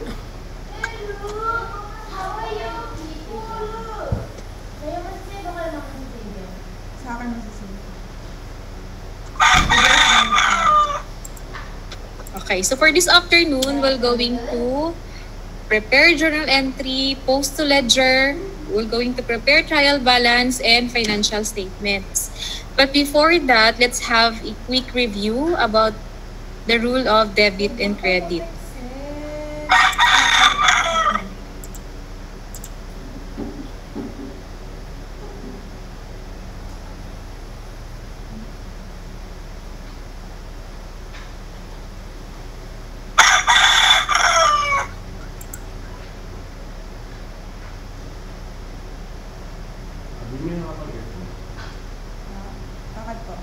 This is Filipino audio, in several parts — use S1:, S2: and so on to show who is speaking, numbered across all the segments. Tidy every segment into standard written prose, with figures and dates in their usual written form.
S1: Sa akin masisig.
S2: Okay, so for this afternoon, we're going to prepare journal entry, post to ledger, we're going to prepare trial balance and financial statements. But before that, let's have a quick review about the rule of debit and credit.
S1: Bakit po?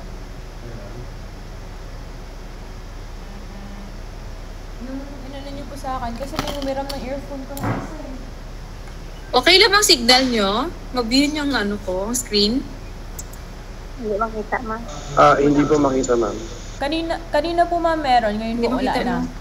S3: Yung inano niyo po sa akin, kasi may umiram ng earphone ko na isa eh.
S2: Okay lang ang signal nyo? Mag-view yung ang screen.
S4: Hindi makita, ma'am.
S5: Hindi po makita, ma'am.
S3: Kanina po ma'am meron, ngayon
S2: Hindi
S3: po wala
S2: makita
S3: na.
S2: mo.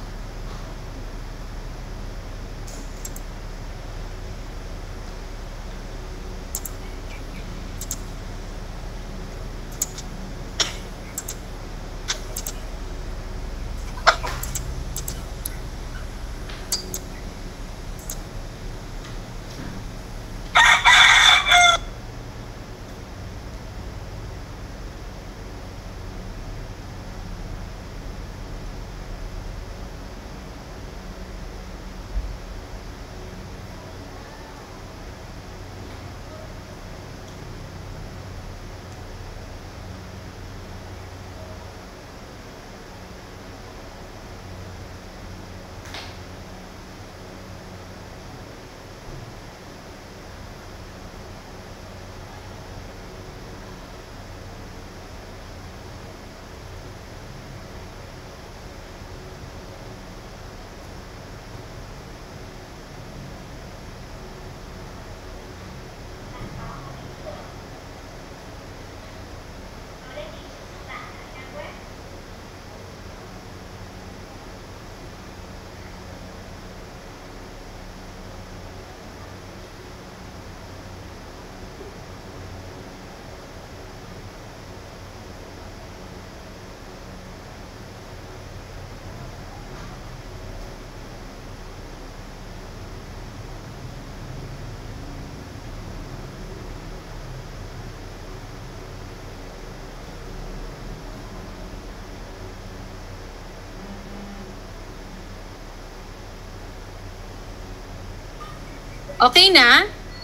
S2: Okay na?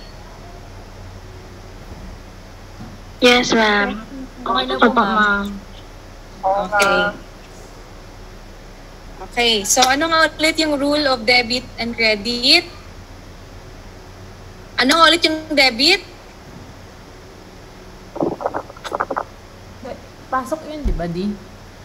S4: Yes, ma'am.
S3: Okay na po ma'am.
S2: Okay. Okay, so ano nga ulit yung rule of debit and credit? Ano nga ulit yung debit?
S3: Pasok yun, di ba di?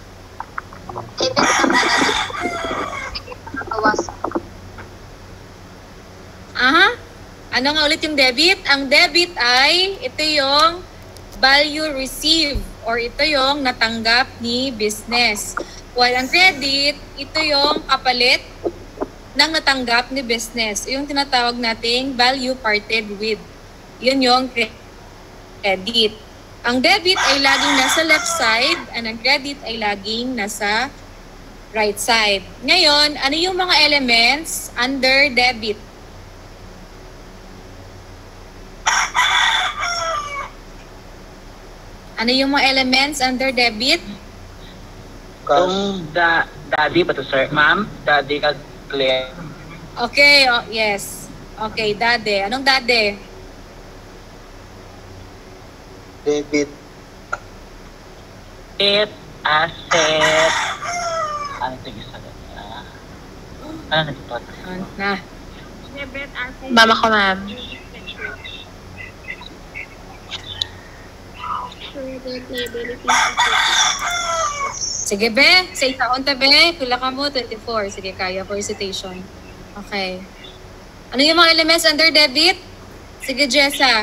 S2: Aha. Ano nga ulit yung debit? Ang debit ay ito yung value received or ito yung natanggap ni business. While ang credit, ito yung kapalit ng natanggap ni business. Yung tinatawag nating value parted with. Yun yung credit. Ang debit ay laging nasa left side and ang credit ay laging nasa right side. Ngayon, ano yung mga elements under debit? Ano yung mga elements under debit?
S6: Yung daddy ba to, sir? Ma'am, daddy ka clear.
S2: Okay, yes. Okay, dade. Anong dade?
S5: Debit.
S6: Asset. Ano ito yung isa na? Ano ito?
S2: Na.
S4: Mama ko, ma'am.
S2: Sige, be. Sa itaon ta, be. Kula ka mo, 24. Sige, kaya for recitation. Okay. Ano yung mga elements under debit? Sige, Jessa.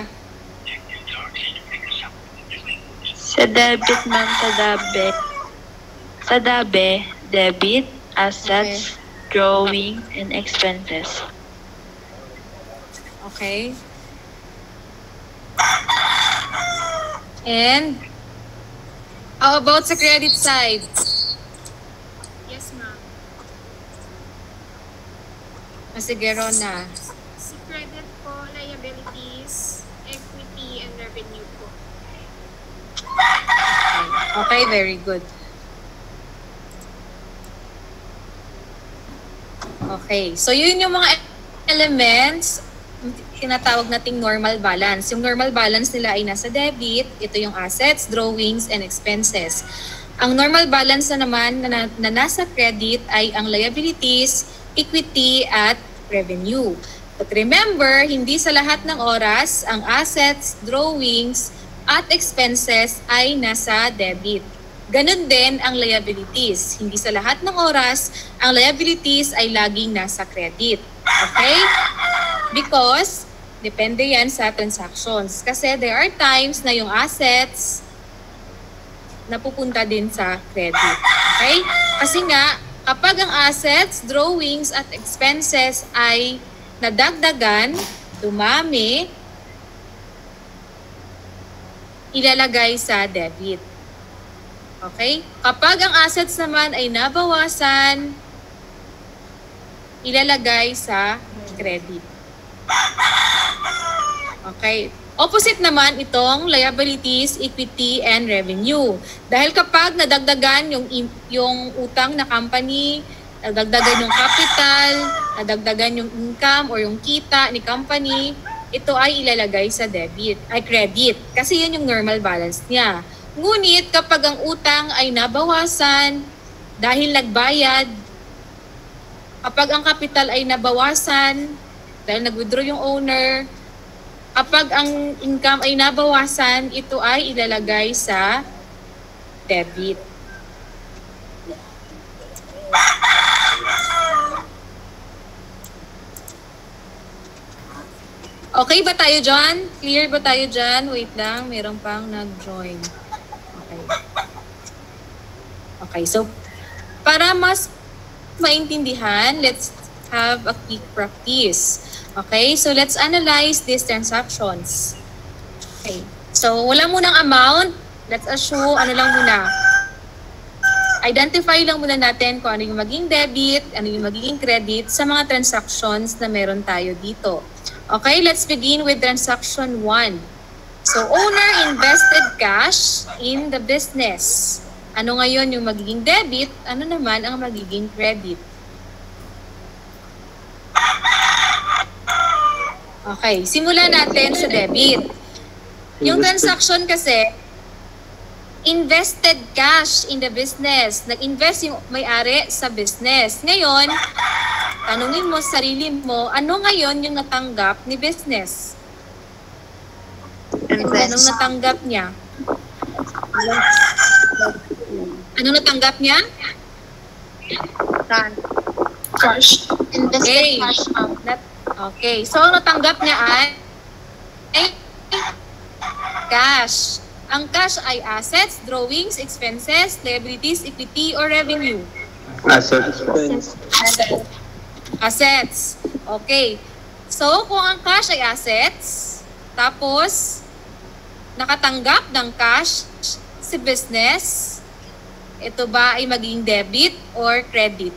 S4: Sa debit, ma'am, sa dabe, debit, assets, drawings, and expenses.
S2: Okay. And how about sa credit side?
S1: Yes, ma'am.
S2: Sige, Rona.
S1: Si credit po, liabilities, equity, and revenue po.
S2: Okay, very good. Okay, so yun yung mga elements tinatawag nating normal balance. Yung normal balance nila ay nasa debit, ito yung assets, drawings, and expenses. Ang normal balance na naman na nasa credit ay ang liabilities, equity, at revenue. But remember, hindi sa lahat ng oras ang assets, drawings, at expenses ay nasa debit. Ganun din ang liabilities. Hindi sa lahat ng oras, ang liabilities ay laging nasa credit. Okay? Because, depende yan sa transactions. Kasi there are times na yung assets napupunta din sa credit. Okay? Kasi nga, kapag ang assets, drawings, at expenses ay nadagdagan, dumami, ilalagay sa debit. Okay? Kapag ang assets naman ay nabawasan, ilalagay sa credit. Okay. Opposite naman itong liabilities, equity, and revenue. Dahil kapag nadagdagan yung utang na company, nadagdagan yung capital, nadagdagan yung income or yung kita ni company, ito ay ilalagay sa debit, ay credit. Kasi yan yung normal balance niya. Ngunit kapag ang utang ay nabawasan dahil nagbayad, kapag ang capital ay nabawasan dahil nag-withdraw yung owner, kapag ang income ay nabawasan, ito ay ilalagay sa debit. Okay ba tayo dyan? Clear ba tayo dyan? Wait lang, mayroon pang nag-join. Okay. Okay, so para mas maintindihan, let's have a quick practice. Okay, so let's analyze these transactions. Okay, so wala munang amount. Let's assume, ano lang muna. Identify lang muna natin kung ano yung maging debit, ano yung magiging credit sa mga transactions na meron tayo dito. Okay, let's begin with transaction 1. So, owner invested cash in the business. Ano ngayon yung magiging debit? Ano naman ang magiging credit? Okay, simulan natin sa debit. Yung transaction kasi, invested cash in the business. Nag-invest yung may-ari sa business. Ngayon, tanungin mo sa sarili mo, ano ngayon yung natanggap ni business? Anong natanggap niya? Anong natanggap niya?
S4: Cash. Invested
S2: Okay.
S4: cash.
S2: Okay, so ang natanggap niya ay cash. Ang cash ay assets, drawings, expenses, liabilities, equity, or revenue?
S5: Assets po.
S2: Assets. Okay. So, kung ang cash ay assets, tapos nakatanggap ng cash si business, ito ba ay magiging debit or credit?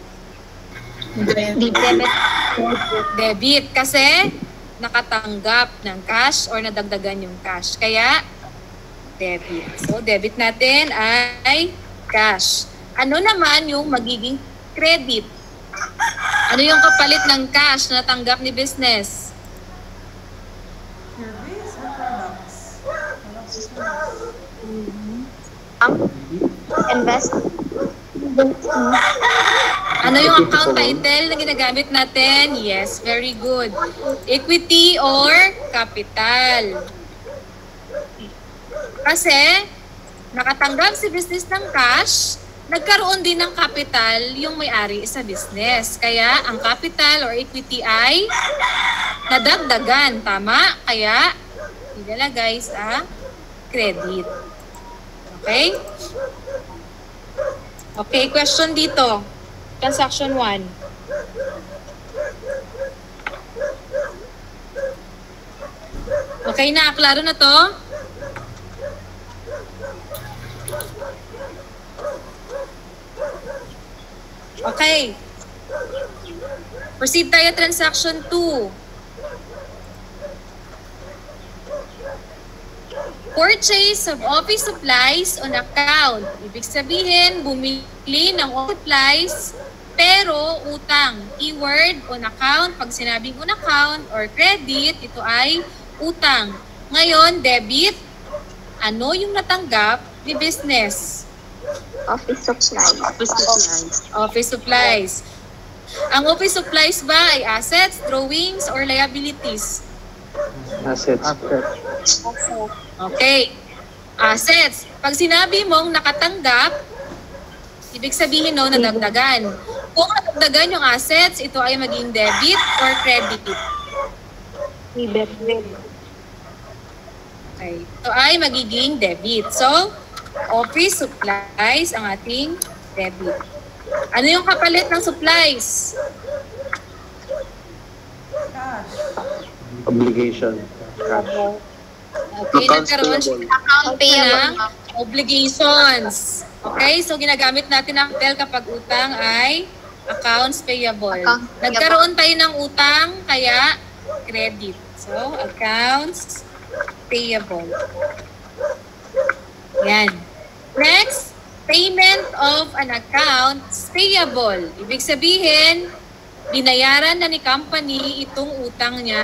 S2: Debit. Kasi nakatanggap ng cash or nadagdagan yung cash. Kaya, debit. So, debit natin ay cash. Ano naman yung magiging credit? Ano yung kapalit ng cash na natanggap ni business?
S3: Service or products?
S4: Invest.
S2: Ano yung account title na ginagamit natin? Yes, very good. Equity or capital. Kasi, nakatanggap si business ng cash, nagkaroon din ng capital yung may-ari sa business. Kaya, ang capital or equity ay nadagdagan. Tama? Kaya, ilalagay sa credit. Okay? Okay, question dito. Transaction 1. Okay na, klaro na to? Okay. Proceed tayo transaction 2. Purchase of office supplies on account. Ibig sabihin, bumili ng office supplies pero utang. Keyword on account. Pag sinabing on account or credit, ito ay utang. Ngayon, debit. Ano yung natanggap ni business?
S4: Office supplies.
S2: Office supplies. Ang office supplies ba ay assets, drawings, or liabilities?
S5: Assets.
S2: Okay. Assets. Pag sinabi mong nakatanggap, ibig sabihin no, nadagdagan. Kung nadagdagan yung assets, ito ay maging debit or credit. Okay. Ito ay magiging debit. So, office supplies ang ating debit. Ano yung kapalit ng supplies?
S3: Cash.
S5: Obligation. Cash.
S2: Okay,
S5: Accounts
S2: nagkaroon
S5: payable.
S4: Account payable.
S2: ng obligations. Okay, so ginagamit natin ang tel kapag utang ay accounts payable.
S4: Accounts payable.
S2: Nagkaroon tayo ng utang, kaya credit. So, accounts payable. Yan. Next, payment of an account payable. Ibig sabihin, binayaran na ni company itong utang niya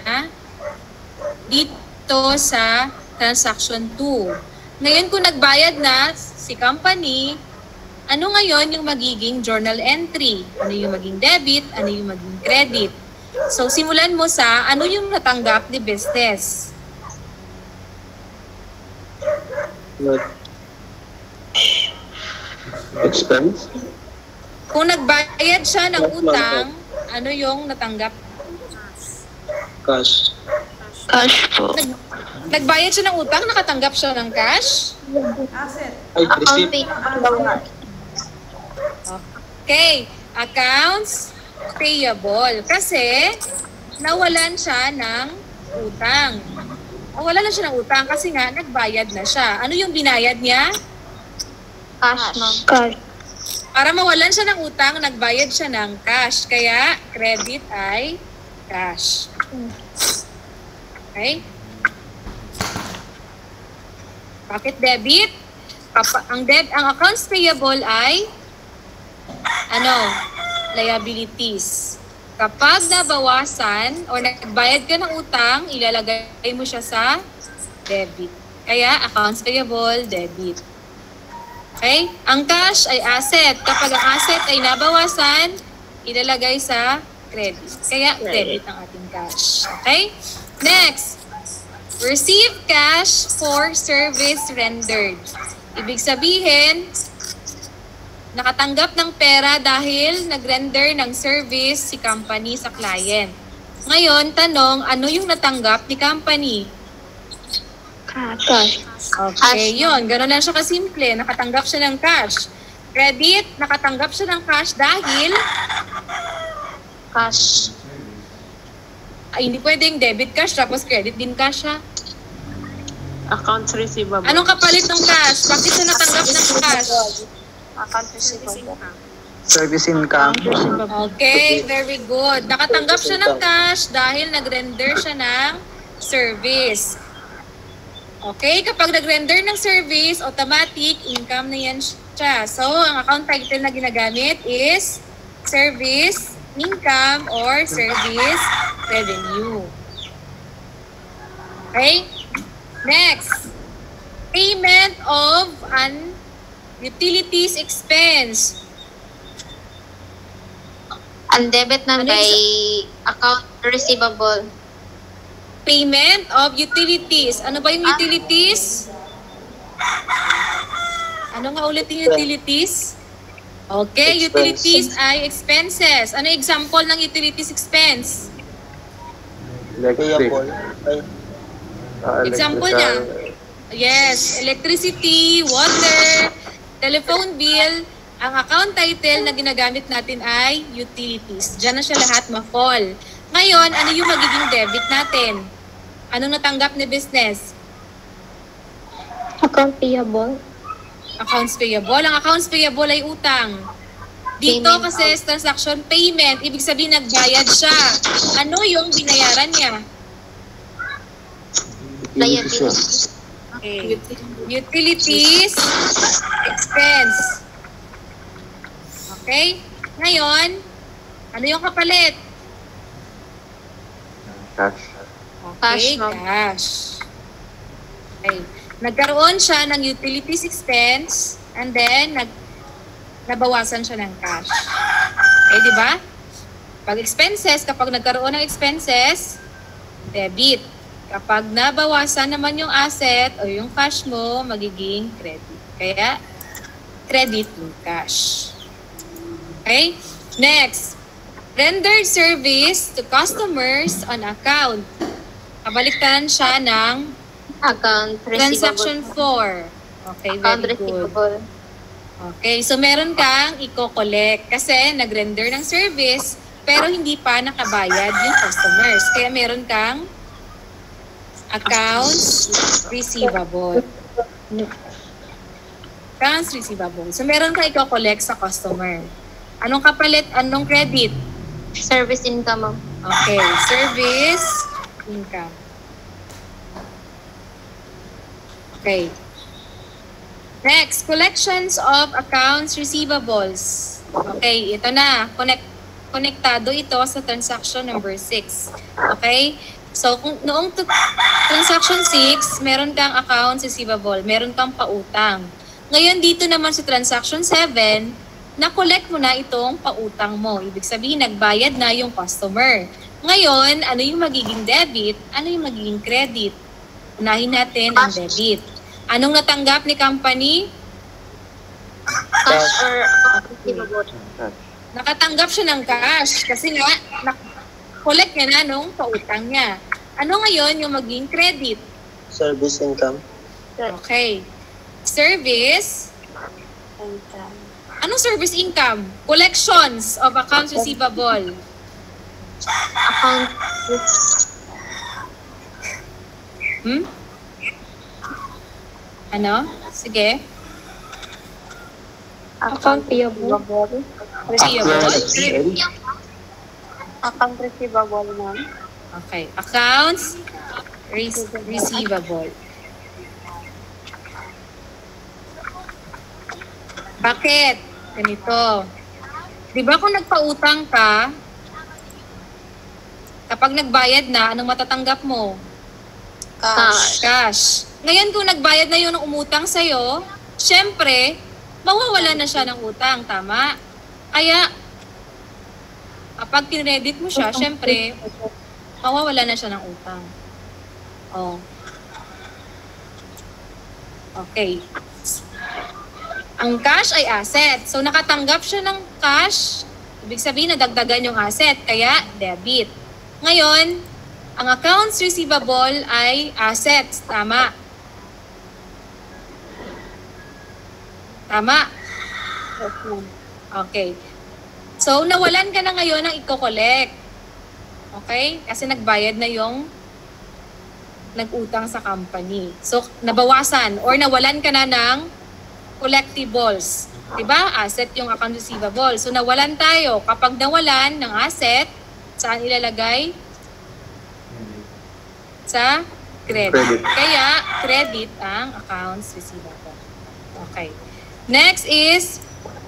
S2: dito sa transaction 2. Ngayon, kung nagbayad na si company, ano ngayon yung magiging journal entry? Ano yung maging debit? Ano yung maging credit? So, simulan mo sa ano yung natanggap ni business.
S5: What? Expense?
S2: Kung nagbayad siya ng utang, ano yung natanggap?
S5: Cash.
S4: Cash po.
S2: Nagbayad siya ng utang, nakatanggap siya ng cash?
S3: Asset.
S5: Ay,
S4: Account
S5: receipt.
S4: payable.
S2: Okay, accounts payable. Kasi, nawalan siya ng utang. Nawalan na siya ng utang kasi nga, nagbayad na siya. Ano yung binayad niya?
S4: Cash, ma'am. Cash.
S2: Para mawalan siya ng utang, nagbayad siya ng cash. Kaya, credit ay cash. Okay? Bakit debit? Ang accounts payable ay liabilities. Kapag nabawasan o nagbayad ka ng utang, ilalagay mo siya sa debit. Kaya, accounts payable, debit. Okay? Ang cash ay asset. Kapag ang asset ay nabawasan, ilalagay sa credit. Kaya, debit ang ating cash. Okay? Next, receive cash for service rendered. Ibig sabihin, nakatanggap ng pera dahil nag-render ng service si company sa client. Ngayon, tanong, ano yung natanggap ni company?
S4: Cash.
S2: Okay, yun. Ganun lang siya kasimple. Nakatanggap siya ng cash. Credit, nakatanggap siya ng cash dahil
S4: Cash.
S2: ay, hindi pwedeng debit cash tapos credit din cash ha.
S7: Accounts receivable.
S2: Anong kapalit ng cash? Bakit siya natanggap ng cash?
S4: Account receivable.
S6: Service income.
S2: Okay, very good. Nakatanggap siya ng cash dahil nag-render siya ng service. Okay, kapag nag-render ng service, automatic income na yan siya. So, ang account title na ginagamit is service income or service revenue. Okay? Next, payment of an utilities expense.
S4: Ang debit na
S2: Ano
S4: kay account receivable.
S2: Payment of utilities. Ano ba yung utilities? Ano nga ulit yung utilities? Okay,
S5: Expenses.
S2: utilities ay expenses. Ano yung example ng utilities expense?
S5: Electric.
S2: Example niya? Yes, electricity, water, telephone bill, ang account title na ginagamit natin ay utilities. Diyan na siya lahat ma-fall. Ngayon, ano yung magiging debit natin? Anong natanggap ni business?
S4: Account payable.
S2: Accounts payable. Ang accounts payable ay utang. Dito
S4: Payment
S2: kasi transaction payment, ibig sabihin nagbayad siya. Ano yung binayaran niya?
S4: Liability.
S2: Okay. Utilities expense. Okay? Ngayon, ano yung kapalit?
S5: Cash.
S2: Okay,
S4: Cash, ma'am.
S2: cash. Okay. Nagkaroon siya ng utilities expense and then nabawasan siya ng cash. Okay, di ba? Pag expenses, kapag nagkaroon ng expenses, debit. Kapag nabawasan naman yung asset o yung cash mo, magiging credit. Kaya, credit yung cash. Okay? Next, rendered service to customers on account. Kabaliktaran siya ng
S4: Account
S2: transaction
S4: receivable.
S2: 4. Okay,
S4: Account
S2: very good.
S4: receivable.
S2: Okay, so meron kang i-collect kasi nag-render ng service pero hindi pa nakabayad yung customers. Kaya meron kang accounts receivable. Accounts receivable. So meron kang i-collect sa customer. Anong kapalit? Anong credit?
S4: Service income, ma'am.
S2: Okay, service income. Okay. Next, collections of accounts receivables. Okay, ito na. Konektado ito sa transaction number 6. Okay? So, noong transaction 6, meron kang accounts receivable, meron kang pautang. Ngayon, dito naman sa transaction 7, na-collect mo na itong pautang mo. Ibig sabihin, nagbayad na yung customer. Ngayon, ano yung magiging debit? Ano yung magiging credit? Unahin natin ang debit. Anong natanggap ni company?
S4: Cash or account receivable.
S5: Cash.
S2: Nakatanggap siya ng cash kasi nga, collect niya na nung pautang niya. Ano ngayon yung magiging credit?
S8: Service income.
S2: Okay. Service. Anong service income? Collections of accounts receivable.
S4: Account
S2: Ano? Sige.
S4: account payable.
S2: Receivable.
S4: Account receivable, ma'am.
S2: Okay. Accounts receivable. Bakit? Ganito. Di ba kung nagpautang ka, kapag nagbayad na, anong matatanggap mo? Cash. Ngayon kung nagbayad na yun ng umutang sa'yo, syempre, mawawala na siya ng utang, tama? Kaya, kapag kinredit mo siya, syempre, mawawala na siya ng utang. Oh. Okay. Ang cash ay asset. So, nakatanggap siya ng cash, ibig sabihin, nadagdagan yung asset, kaya debit. Ngayon, ang accounts receivable ay assets. Tama. Tama? Okay. So, nawalan ka na ngayon ng i-collect. Okay? Kasi nagbayad na yung nag-utang sa company. So, nabawasan or nawalan ka na ng collectibles. Diba? Asset yung account receivable. So, nawalan tayo. Kapag nawalan ng asset, saan ilalagay? Sa credit. Kaya, credit ang accounts receivable. Okay. Next is,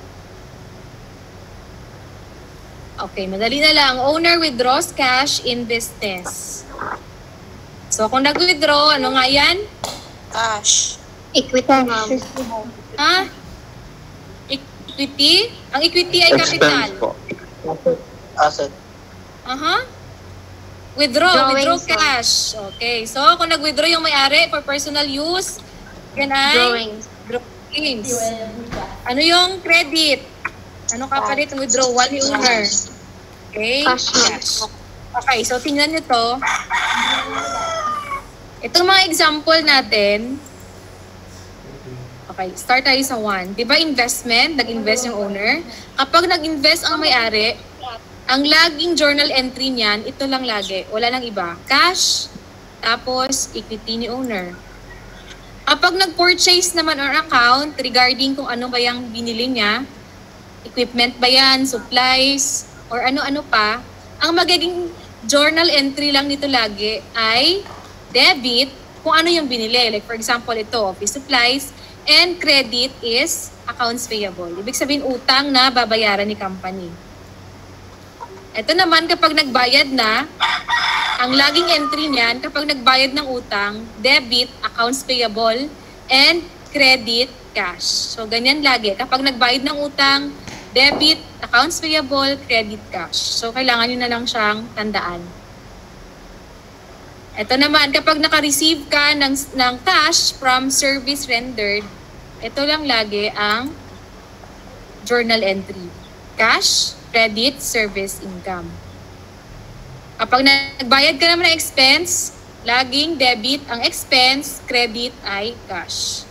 S2: okay, madali na lang. Owner withdraws cash in business. So, kung nag-withdraw, ano nga yan?
S7: Cash.
S4: Equity, ma'am.
S2: Ha? Equity? Ang equity ay capital.
S5: Expense po.
S8: Asset.
S2: Aha. Withdraw
S4: Drawings,
S2: cash. Okay. So, kung nag-withdraw yung may-ari for personal use, yan ay
S4: Drawings.
S2: drawings. Ano yung credit? Ano kapalit ng withdrawal ni owner? Okay?
S4: Cash.
S2: Okay, so tingnan nyo to. Itong mga example natin, Okay, start tayo sa 1. Di ba investment? Nag-invest yung owner. Kapag nag-invest ang may-ari, ang laging journal entry niyan, ito lang lagi. Wala nang iba. Cash, tapos equity ni owner. Kapag nag-purchase naman or account regarding kung ano ba yung binili niya, equipment ba yan, supplies, or ano-ano pa, ang magiging journal entry lang nito lagi ay debit kung ano yung binili. Like for example, ito, office supplies, and credit is accounts payable. Ibig sabihin, utang na babayaran ni company. Ito naman, kapag nagbayad na, ang laging entry niyan, kapag nagbayad ng utang, debit, accounts payable, and credit, cash. So, ganyan lagi. Kapag nagbayad ng utang, debit, accounts payable, credit, cash. So, kailangan nyo na lang siyang tandaan. Ito naman, kapag naka-receive ka ng cash from service rendered, ito lang lagi ang journal entry. Cash, credit, service, income. Kapag nagbayad ka naman ng expense, laging debit ang expense, credit ay cash.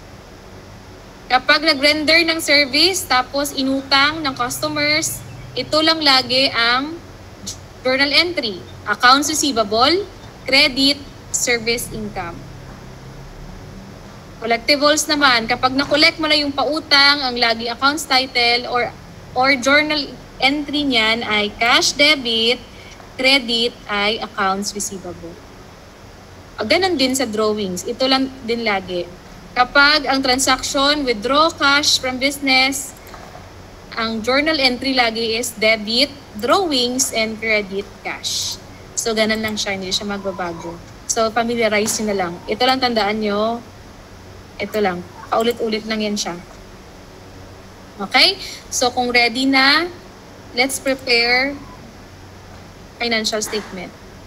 S2: Kapag nag-render ng service, tapos inutang ng customers, ito lang lagi ang journal entry. Accounts receivable, credit, service, income. Collectibles naman, kapag na-collect mo na yung pautang, ang lagi accounts title or journal entry niyan ay cash debit, credit ay accounts receivable. Ganun din sa drawings. Ito lang din lagi. Kapag ang transaction, withdraw cash from business, ang journal entry lagi is debit, drawings, and credit cash. So, ganun lang siya. Hindi siya magbabago. So, familiarize nyo na lang. Ito lang tandaan nyo. Ito lang. Paulit-ulit lang yan siya. Okay? So, kung ready na, let's prepare financial statement.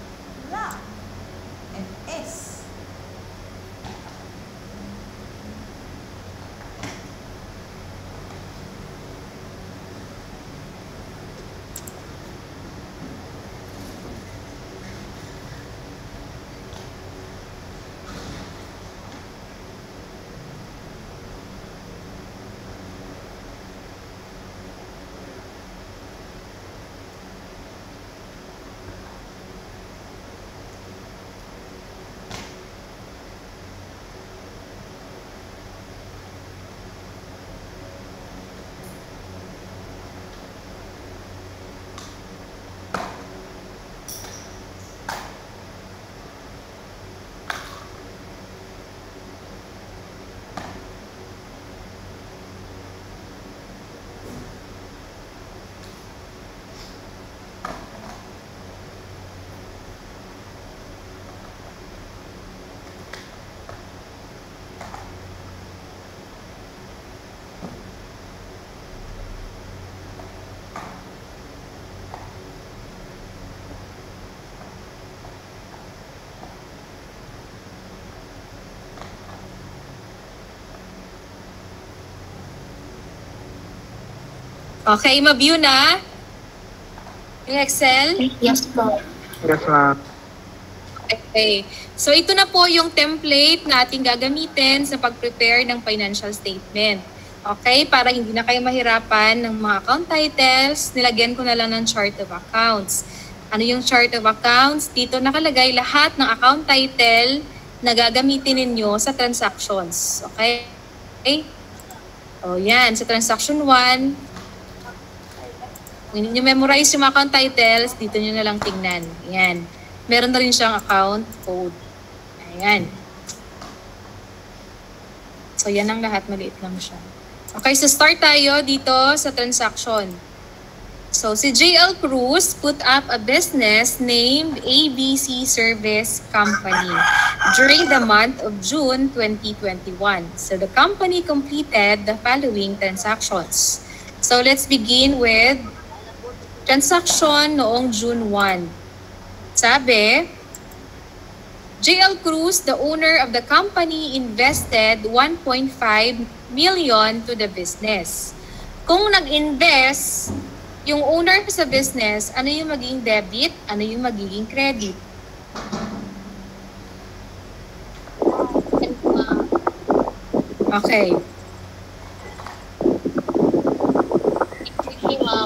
S2: Okay, ma-view na yung Excel?
S4: Yes po.
S6: Yes, ma'am.
S2: Okay. So, ito na po yung template na ating gagamitin sa pag-prepare ng financial statement. Okay? Para hindi na kayo mahirapan ng mga account titles, nilagyan ko na lang ng chart of accounts. Ano yung chart of accounts? Dito nakalagay lahat ng account title na gagamitin ninyo sa transactions. Okay? O, yan. Sa transaction 1, kung hindi nyo memorize yung account titles, dito nyo na lang tingnan. Ayan. Meron na rin siyang account code. Ayan. So, yan ang lahat. Maliit lang siya. Okay, so start tayo dito sa transaction. So, si JL Cruz put up a business named ABC Service Company during the month of June 2021. So, the company completed the following transactions. So, let's begin with transaction noong June 1. Sabi, JL Cruz, the owner of the company, invested 1.5 million to the business. Kung nag-invest yung owner sa business, ano yung magiging debit, ano yung magiging credit? Okay.
S4: Equity, ma'am.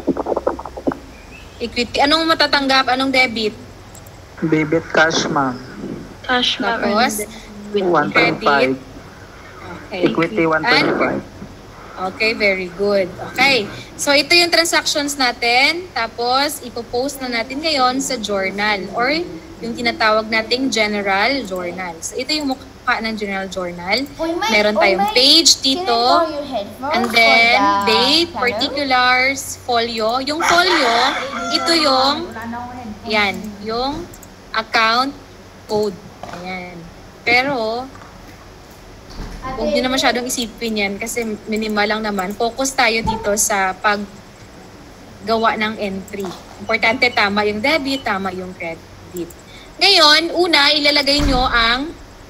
S2: Equity. Anong matatanggap? Anong debit?
S6: Debit cash, ma'am.
S4: Cash, ma'am.
S2: Tapos?
S6: 1.5.
S2: Okay.
S6: Equity 1.5.
S2: Okay, very good. Okay. So, ito yung transactions natin. Tapos, ipopost na natin ngayon sa journal or yung tinatawag nating general journal. So, ito yung mukha ng general journal. Meron tayong page dito. And then, date, particulars, folio. Yung folio, ito yung, yan, yung account code. Ayan. Pero, huwag nyo na masyadong isipin yan kasi minimal lang naman. Focus tayo dito sa paggawa ng entry. Importante, tama yung debit, tama yung credit. Ngayon, una, ilalagay nyo ang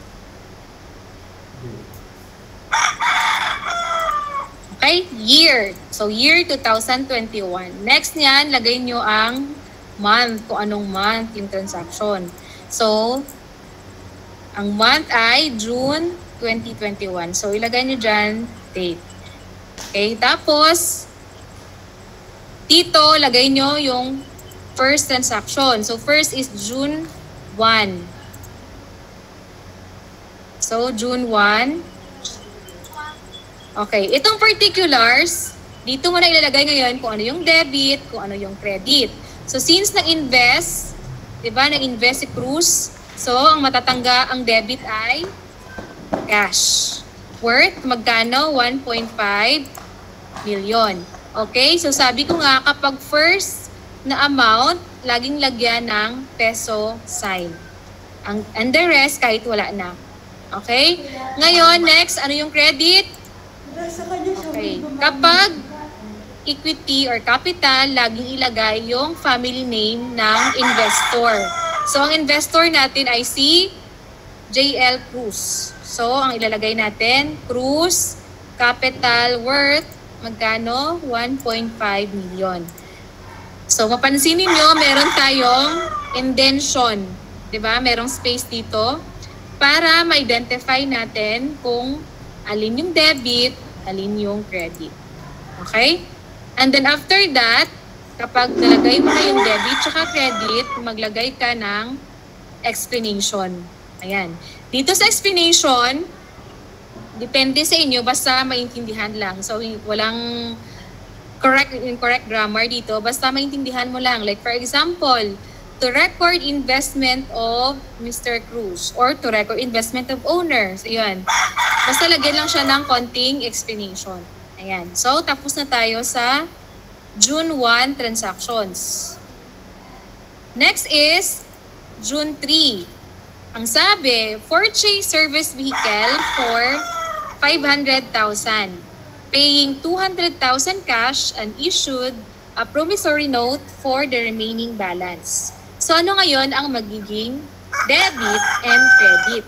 S2: year. So, year 2021. Next niyan, lagay nyo ang month, kung anong month yung transaction. So, ang month ay June 2021. So, ilagay nyo dyan, date. Okay, tapos, dito, lagay nyo yung first transaction. So, first is June 1. So, June 1. Okay, itong particulars, dito mo na ilalagay ngayon kung ano yung debit, kung ano yung credit. So, since nag-invest, diba, nag-invest si Cruz, so, ang matatangga, ang debit ay cash. Worth, magkano? 1.5 million. Okay? So, sabi ko nga, kapag first na amount, laging lagyan ng peso sign. And the rest, kahit wala na. Okay? Ngayon, next, ano yung credit? Okay. Kapag equity or capital, laging ilagay yung family name ng investor. So, ang investor natin ay si JL Cruz. So, ang ilalagay natin, Cruz, capital, worth, magkano? 1.5 million. So, mapansinin nyo, meron tayong indention. Diba? Merong space dito para ma-identify natin kung alin yung debit, alin yung credit. Okay? And then after that, kapag nalagay mo na yung debit tsaka credit, maglagay ka ng explanation. Ayan. Dito sa explanation, depende sa inyo, basta maintindihan lang. So, walang incorrect grammar dito, basta maintindihan mo lang. Like, for example, to record investment of Mr. Cruz or to record investment of owner. So, yun. Basta lagyan lang siya ng konting explanation. Ayan. So, tapos na tayo sa June 1 transactions. Next is June 3. Ang sabi, purchase service vehicle for 500,000, paying 200,000 cash and issued a promissory note for the remaining balance. So ano ngayon ang magiging debit and credit?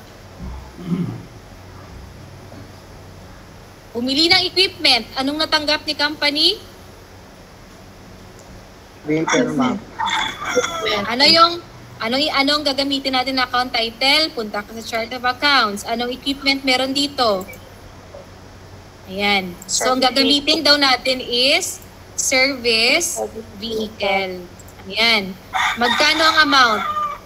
S2: Pumili ng equipment. Anong natanggap ni company?
S6: Vehicle, ma'am.
S2: Anong gagamitin natin na account title? Punta ka sa chart of accounts. Anong equipment meron dito? Ayan. So, ang gagamitin daw natin is service vehicle. Ayan. Magkano ang amount?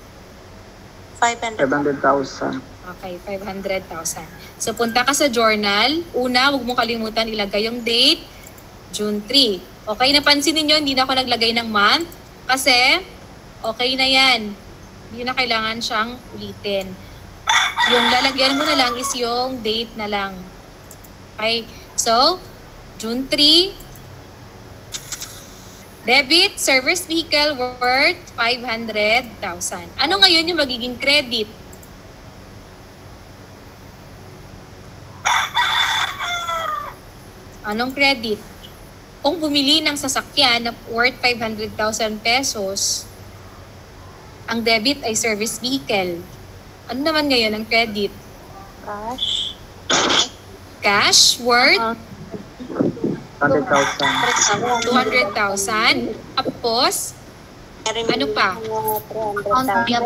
S8: 500,000.
S2: Okay, 500,000. So, punta ka sa journal. Una, huwag mong kalimutan ilagay yung date, June 3. Okay, napansin niyo hindi na ako naglagay ng month kasi okay na yan. Hindi na kailangan siyang ulitin. Yung lalagyan mo na lang is yung date na lang. Okay? So, June 3, debit, service vehicle worth 500,000. Ano ngayon yung magiging credit? Anong credit? Kung bumili ng sasakyan na worth 500,000 pesos, ang debit ay service vehicle. Ano naman ngayon ang credit?
S4: Cash.
S2: Cash worth
S6: 100,000.
S2: 200,000. Tapos, ano pa?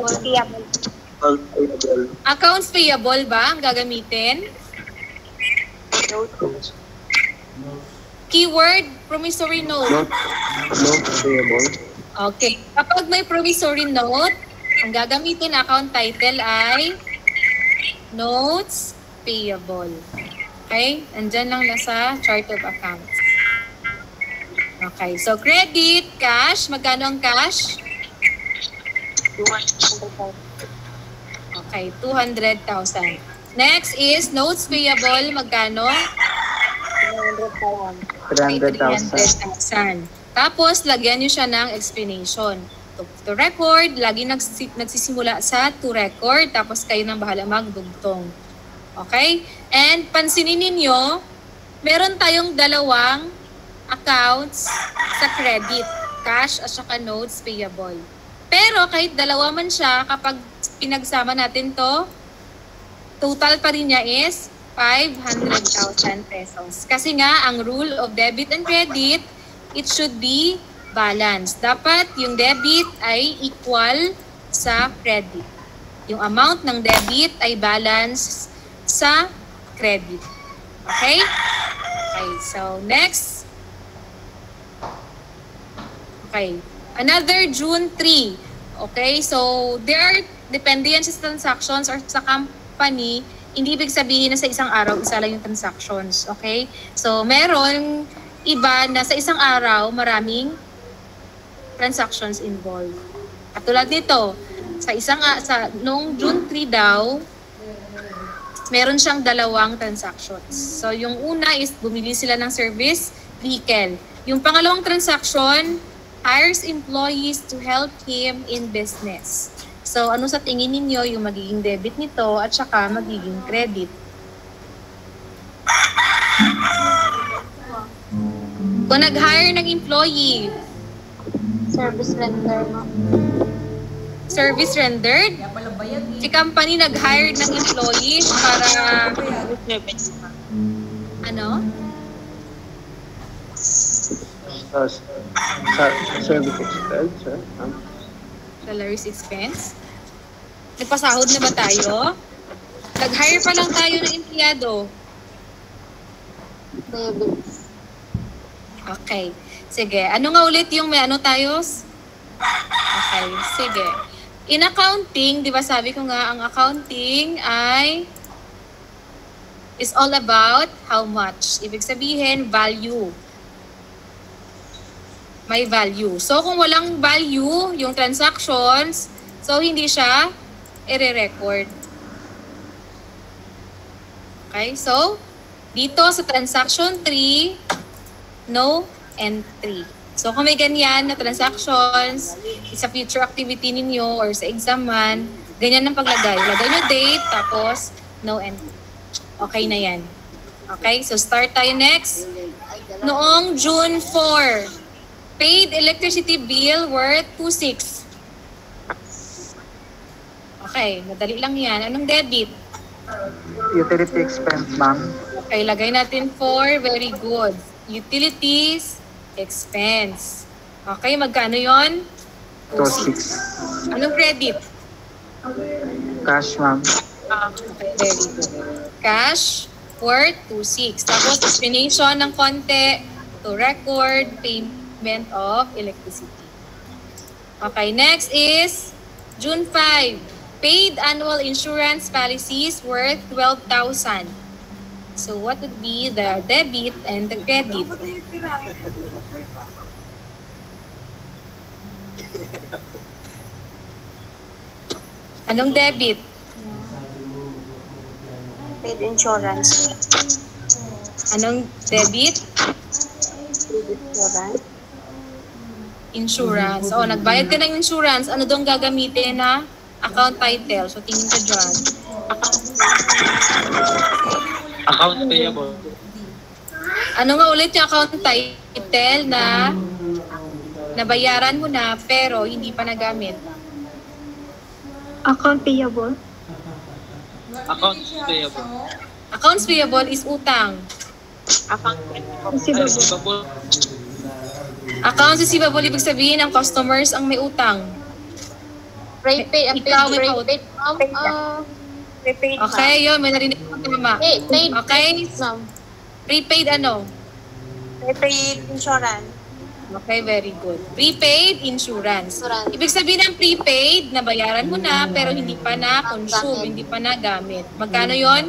S2: Accounts payable ba ang gagamitin? Keyword, promissory note.
S5: Note payable.
S2: Okay. Kapag may promissory note, ang gagamitin na account title ay notes payable. Okay? Andyan lang nasa chart of accounts. Okay. So, credit, cash. Magkano ang cash? Okay. 200,000. Next is notes payable. Magkano? 300,000. Tapos, lagyan nyo siya ng explanation. To record, lagi nagsisimula sa to record, tapos kayo nang bahala magdugtong. Okay? And pansinin ninyo, meron tayong dalawang accounts sa credit, cash at saka notes payable. Pero kahit dalawa man siya, kapag pinagsama natin to, total pa rin niya is 500,000 pesos. Kasi nga, ang rule of debit and credit, it should be balanced. Dapat yung debit ay equal sa credit. Yung amount ng debit ay balance sa credit. Okay? Okay, so next. Okay. Another June 3. Okay, so there are, depende yan sa transactions or sa company, hindi ibig sabihin na sa isang araw, isa lang yung transactions. Okay? So meron iba na sa isang araw, maraming transactions involved. Katulad nito, noong June 3 daw, meron siyang dalawang transactions. So, yung una is bumili sila ng service vehicle. Yung pangalawang transaction, hires employees to help him in business. So, ano sa tingin ninyo yung magiging debit nito at saka magiging credit? Kung nag-hire ng employee,
S4: Service render, ma'am.
S2: service rendered, si company nag-hire ng employees para ano?
S5: Service expense, sir.
S2: Salaries expense. Nagpasahod na ba tayo? Nag-hire pa lang tayo ng empleyado.
S4: Debit.
S2: Okay. Sige. Ano nga ulit yung may ano tayo? Okay. Sige. In accounting, di ba sabi ko nga, ang accounting is all about how much. Ibig sabihin, value. May value. So, kung walang value, yung transactions, so hindi siya i-record. Okay? So, dito sa transaction 3, no entry. So, kung may ganyan na transactions, sa future activity ninyo or sa exam man, ganyan ang paglagay. Lagay nyo date, tapos no entry. Okay na yan. Okay, so start tayo next. Noong June 4, paid electricity bill worth 26. Okay, madali lang yan. Anong debit?
S6: Utility expense, ma'am.
S2: Okay, lagay natin 4. Very good. Utilities expense. Okay, magkano yon?
S6: 26.
S2: Anong credit?
S6: Cash, ma'am.
S2: Okay, very good. Cash worth 26. Tapos, explanation ng konti to record payment of electricity. Okay, next is June 5. Paid annual insurance policies worth 12,000. So, what would be the debit and the credit? Anong debit?
S4: Paid insurance.
S2: Anong debit?
S4: Paid insurance.
S2: Insurance. O, nagbayad ka ng insurance. Ano doon gagamitin na account title? So, tingin ka dyan.
S6: Account payable.
S2: Ano nga ulit yung account title na nabayaran mo na pero hindi pa nagamit?
S4: Account payable.
S6: Accounts payable.
S2: Accounts payable is utang.
S6: Receivable.
S2: Accounts receivable, ibig sabihin ang customers ang may utang.
S4: Prepaid.
S2: Ikaw may
S4: Prepaid, ma'am. Prepaid, ma'am.
S2: Okay, yun. May narinig ko tama.
S4: Paid.
S2: Okay?
S4: Ma'am.
S2: Prepaid ano?
S4: Prepaid insurance.
S2: Okay, very good. Prepaid insurance.
S4: Insurance.
S2: Ibig sabihin ng prepaid, nabayaran mo na pero hindi pa na-consume, hindi pa na-gamit. Magkano yon?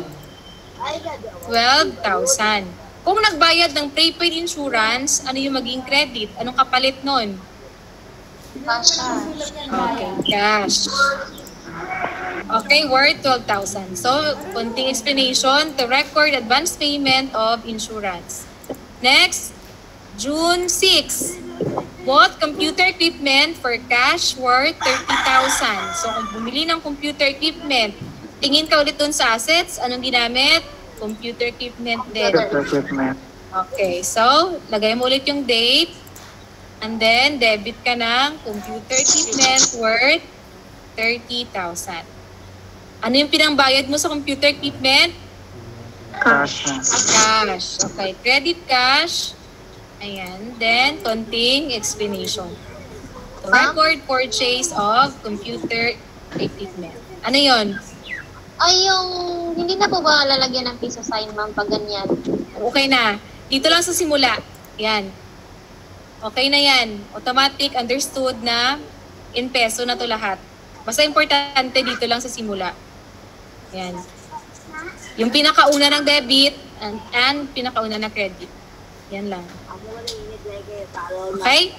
S2: 12,000. Kung nagbayad ng prepaid insurance, ano yung maging credit? Anong kapalit nun?
S4: Cash.
S2: Okay, cash. Okay, worth 12,000. So, konting explanation to record advance payment of insurance. Next, June 6. Bought computer equipment for cash worth 30,000. So, kung bumili ng computer equipment, tingin ka ulit dun sa assets. Anong ginamit? Computer equipment din.
S6: Equipment.
S2: Okay, so, lagay mo ulit yung date. And then, debit ka ng computer equipment worth 30,000. Ano yung pinangbayad mo sa computer equipment?
S6: Cash.
S2: Cash. Okay, credit cash. Ayan. Then, konting explanation. So, record purchase of computer equipment. Ano yon?
S4: Ay, yung hindi na po ba lalagyan ng piso sign, ma'am, pag ganyan?
S2: Okay na. Dito lang sa simula. Yan. Okay na yan. Automatic, understood na in peso na to lahat. Basta importante dito lang sa simula. Yan. Yung pinakauna ng debit and pinakauna ng credit. Yan lang. Okay?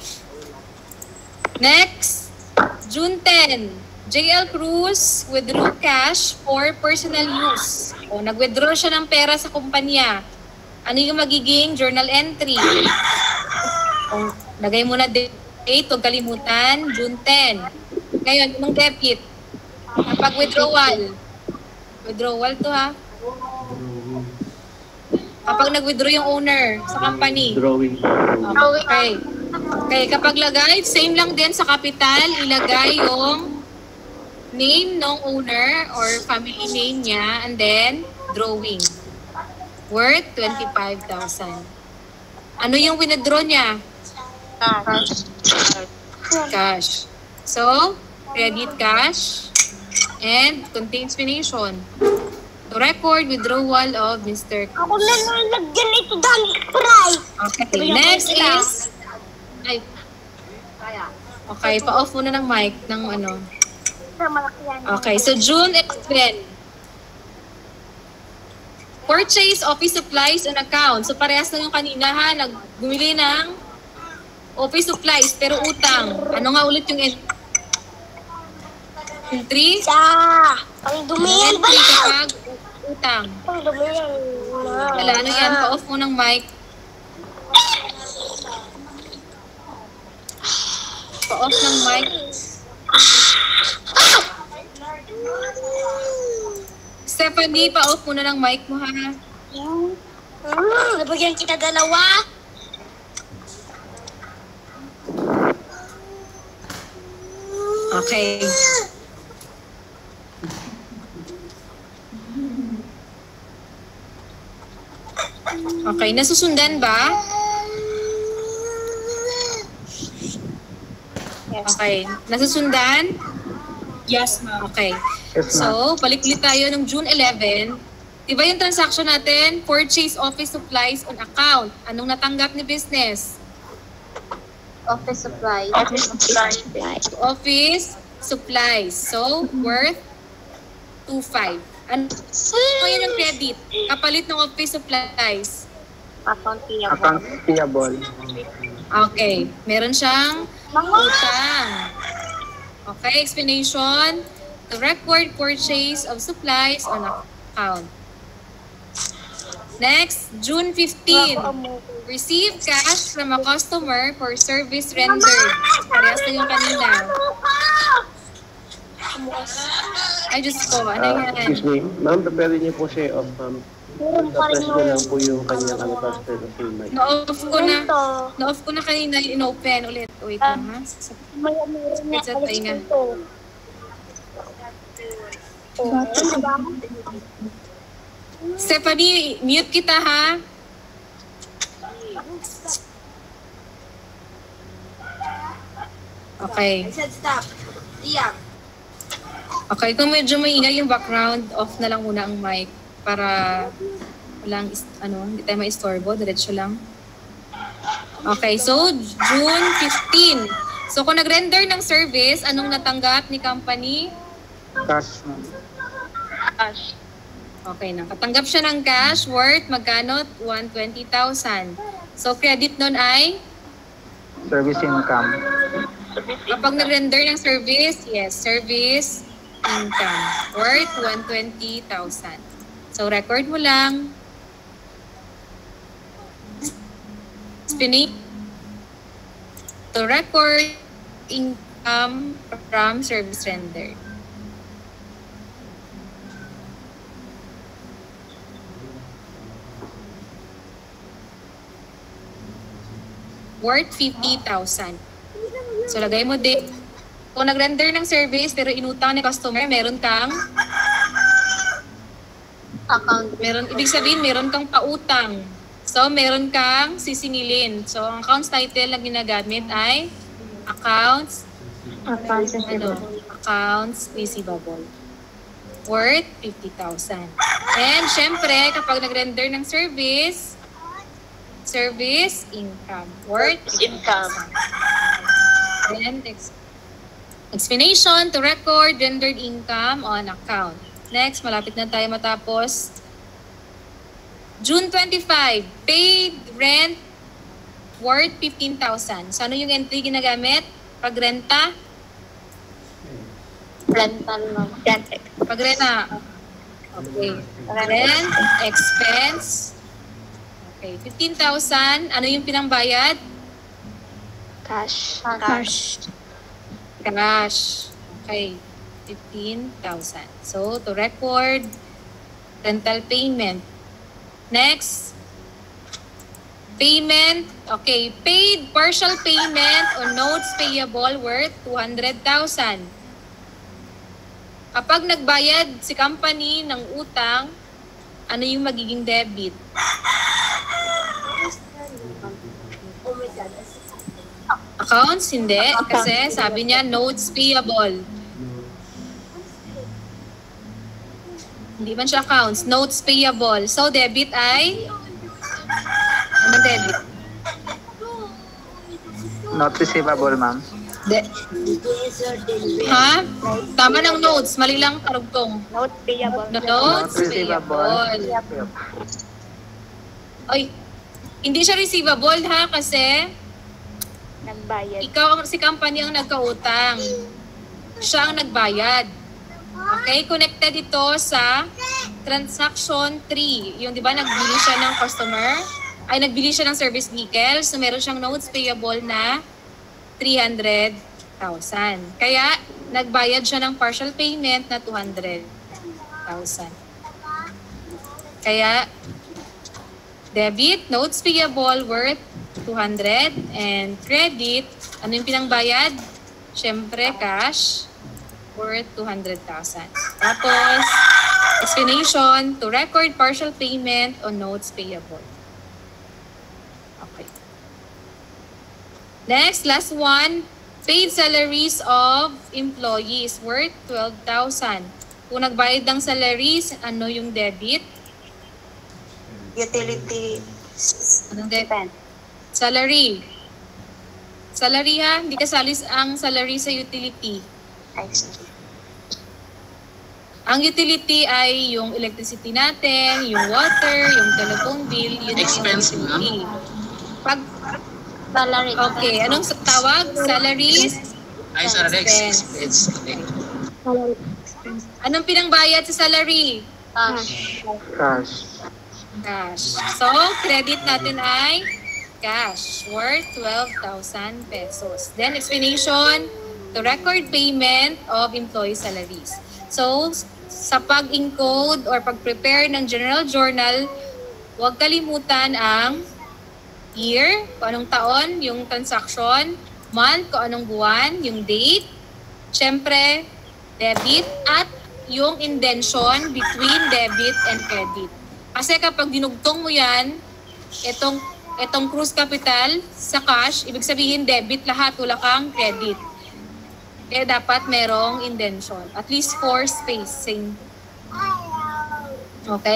S2: Next, June 10. JL Cruz withdrew cash for personal use. O, nag-withdraw siya ng pera sa kumpanya. Ano yung magiging journal entry? O, lagay mo na date, huwag kalimutan, June 10. Ngayon, yung debit. Kapag withdrawal to ha. Kapag nag-withdraw yung owner sa company.
S5: Drawing.
S2: Okay. Okay, kapag lagay, same lang din sa capital, ilagay yung name ng owner or family name niya and then drawing. Worth 25,000. Ano yung withdraw niya? Cash. So, credit cash and konting explanation. To record withdrawal of Mr. Cruz.
S4: Ako na nalagyan ito dahil pray.
S2: Okay, next is... Ay. Okay, pa-off muna ng mic ng ano. Okay, so June 11. Purchase office supplies on account. So parehas lang yung kanina ha, nagbumili ng office supplies pero utang. Ano nga ulit yung entry?
S4: Ang dumihan ba
S2: Entry
S4: yan?
S2: kapag utang.
S4: Ang dumihan.
S2: Wala, ano yan? Pa-off mo ng mic. Pa-off ng mic. Stephanie, pa-off muna ng mic mo ha.
S4: Nabagyan kita dalawa.
S2: Okay. Okay, nasusundan ba? Okay, nasusundan? Yes, ma'am. Okay.
S6: Yes, ma'am.
S2: So, balik-ulit tayo ng June 11. Diba yung transaction natin? Purchase office supplies on account. Anong natanggap ni business?
S4: Office supply.
S2: Office supplies. So, worth 2.5. Ano yun yung credit? Kapalit ng office supplies.
S4: Account payable.
S6: Account payable.
S2: Okay. Meron siyang utang. Okay, explanation. The record purchase of supplies on account. Next, June 15. Receive cash from a customer for service rendered. Parehas na yung kanina. Ay, Diyos ko. Ano yan?
S5: Excuse me. Ma'am, prepare niyo po siya off, ma'am. Press ko lang po yung kanyang transfer na film mic.
S2: Na-off ko na. Na-off ko na kanina yung in-open ulit. Wait lang ha. Sa tainga. Stephanie, mute kita ha. Okay. Okay, kung medyo may ingay yung background, off na lang muna ang mic para Walang, hindi tayo ma-istorbo. Diretso lang. Okay, so June 15. So kung nag-render ng service, anong natanggap ni company?
S6: Cash, ma'am.
S7: Cash.
S2: Okay na. Katanggap siya ng cash worth magkano? 120,000. So credit nun ay?
S6: Service income.
S2: Kapag nag-render ng service, yes, service income worth 120,000. So record mo lang. To record income from service rendered. Worth 50,000. So lagay mo din. Kung nag-render ng service pero inutang ni customer, meron kang
S4: Account.
S2: ibig sabihin meron kang pautang. So meron kang sisingilin. So ang accounts title na ginagamit ay accounts receivable. Worth 50,000. And syempre, kapag nag-render ng service income worth 50,000. Then explanation to record rendered income on account. Next, malapit na tayo matapos. June 25, paid rent worth 15,000. So, ano yung entry ginagamit? Pagrenta?
S4: Rental lang.
S2: Pagrenta. Okay. Rent, expense. Okay, 15,000. Ano yung pinangbayad?
S4: Cash.
S2: Cash. Okay. 15,000. So, to record rental payment. Next. Payment. Okay. Paid partial payment on notes payable worth 200,000. Kapag nagbayad si company ng utang, ano yung magiging debit? Accounts? Hindi. Kasi sabi niya notes payable. Hindi man siya accounts. Notes payable. So, debit ay? Ano debit?
S6: Not receivable, ma'am.
S2: Ha? Tama ng notes. Mali lang karugtong.
S7: Note payable.
S2: Notes payable. Ay, hindi siya receivable ha kasi
S7: Nagbayad.
S2: ikaw si company ang nagkautang. Siya ang nagbayad. Okay, connected ito sa transaction 3. Yung 'di ba nagbili siya ng nagbili siya ng service vehicle, so meron siyang notes payable na 300,000. Kaya nagbayad siya ng partial payment na 200,000. Kaya debit, notes payable worth 200 and credit, ano yung pinangbayad? Siyempre, cash worth 200,000. Tapos, explanation to record partial payment on notes payable. Okay. Next, last one, paid salaries of employees worth 12,000. Kung nagbayad ng salaries, ano yung debit?
S7: Utility.
S2: Anong debit? Salary. Salary ha, hindi kasali ang salary sa utility. Ang utility ay yung electricity natin, yung water, yung telephone bill, yun expense utility. Pag
S4: Salary.
S2: okay, anong tawag? Salaries?
S6: Ay, salary
S2: expense.
S4: Salary.
S2: Anong pinangbayad sa salary?
S4: Cash.
S6: Cash.
S2: Cash. So, credit natin ay cash worth 12,000 pesos. Then, explanation to record payment of employee salaries. So, sa pag-encode or pag-prepare ng general journal, huwag kalimutan ang year, kung anong taon, yung transaction, month, kung anong buwan, yung date, syempre, debit, at yung indention between debit and credit. Kasi kapag dinugtong mo yan, itong cruise capital sa cash, ibig sabihin debit lahat, wala kang credit. Kaya dapat merong indention. At least 4 spacing. Okay?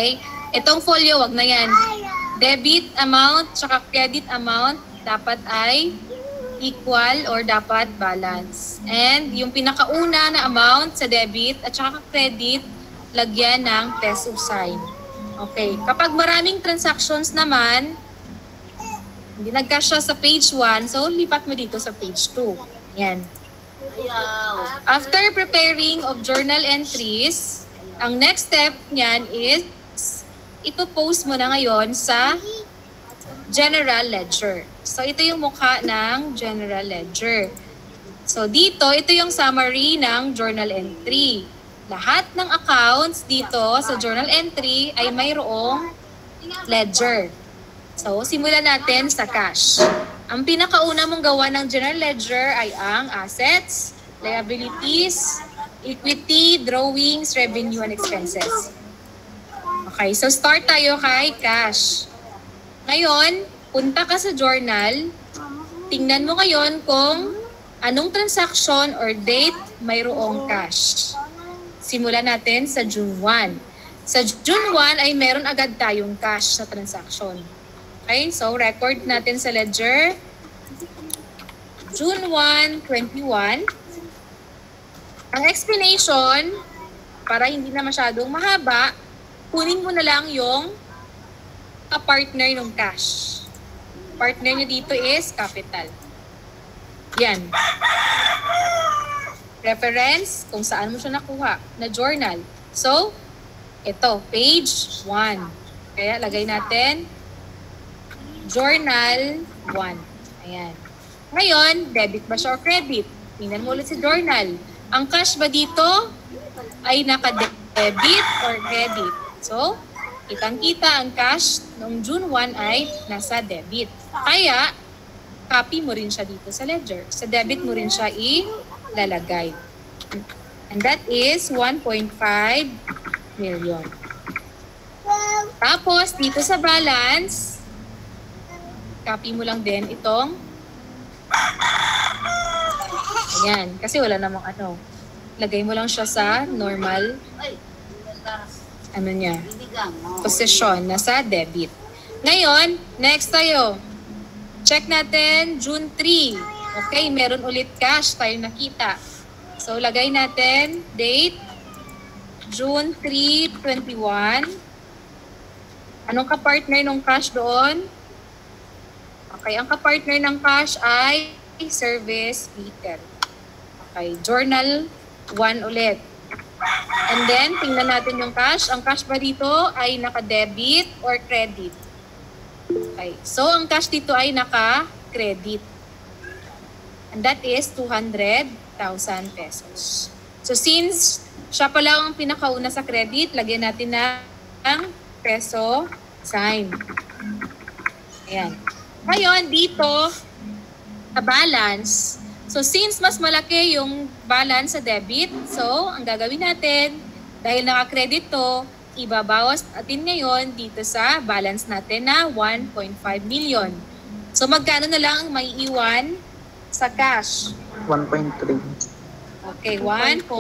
S2: Itong folio, wag na yan. Debit amount tsaka credit amount dapat ay equal or dapat balance. And yung pinakauna na amount sa debit at saka credit, lagyan ng peso sign. Okay. Kapag maraming transactions naman, hindi nagkasya sa page 1, so lipat mo dito sa page 2. Yan. After preparing of journal entries, ang next step niyan is ipopost mo na ngayon sa general ledger. So ito yung mukha ng general ledger. So dito, ito yung summary ng journal entry. Lahat ng accounts dito sa journal entry ay mayroong ledger. So simulan natin sa cash. Ang pinakauna mong gawa ng general ledger ay ang assets, liabilities, equity, drawings, revenue, and expenses. Okay, so start tayo kay cash. Ngayon, punta ka sa journal. Tingnan mo ngayon kung anong transaction or date mayroong cash. Simulan natin sa June 1. Sa June 1 ay meron agad tayong cash sa transaction. Okay, so record natin sa ledger. June 1, 21. Ang explanation, para hindi na masyadong mahaba, kunin mo na lang yung ka-partner ng cash. Partner nyo dito is capital. Yan. Reference, kung saan mo siya nakuha, na journal. So, ito, page 1. Kaya lagay natin, journal 1. Ayan. Ngayon, debit ba siya o credit? Tingnan mo ulit sa journal. Ang cash ba dito ay naka-debit or credit? So, kitang-kita ang cash noong June 1 ay nasa debit. Kaya, copy mo rin siya dito sa ledger. Sa debit mo rin siya ilalagay. And that is 1.5 million. Tapos, dito sa balance, copy mo lang din itong ayan. Kasi wala namang ano. Lagay mo lang siya sa normal position, nasa debit. Ngayon, next tayo. Check natin, June 3. Okay, meron ulit cash tayo nakita. So, lagay natin, date, June 3, 21. Anong ka-partner ng cash doon? Okay, ang ka-partner ng cash ay service meter. Okay, journal 1 ulit. And then, tingnan natin yung cash. Ang cash ba dito ay naka-debit or credit? Okay. So, ang cash dito ay naka-credit. And that is 200,000 pesos. So, since siya pa lang ang pinakauna sa credit, lagyan natin ng peso sign. Ayan. Ngayon, dito, sa balance, so since mas malaki yung balance sa debit, so ang gagawin natin, dahil naka-credit to, ibabawas natin ngayon dito sa balance natin na 1.5 million. So magkano na lang ang may iwan sa cash?
S8: 1.3.
S2: Okay, 1.3.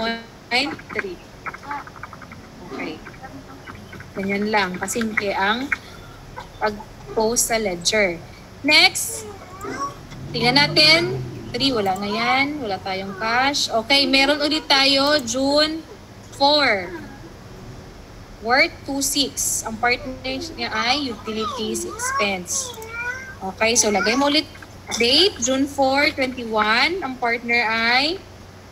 S2: Okay. Ganyan lang, kasi hindi ang pag-post sa ledger. Next, tingnan natin. 3, wala na yan. Wala tayong cash. Okay, meron ulit tayo June 4. Worth 2.6. Ang partner niya ay utilities expense. Okay, so lagay mo ulit date, June 4, 21. Ang partner ay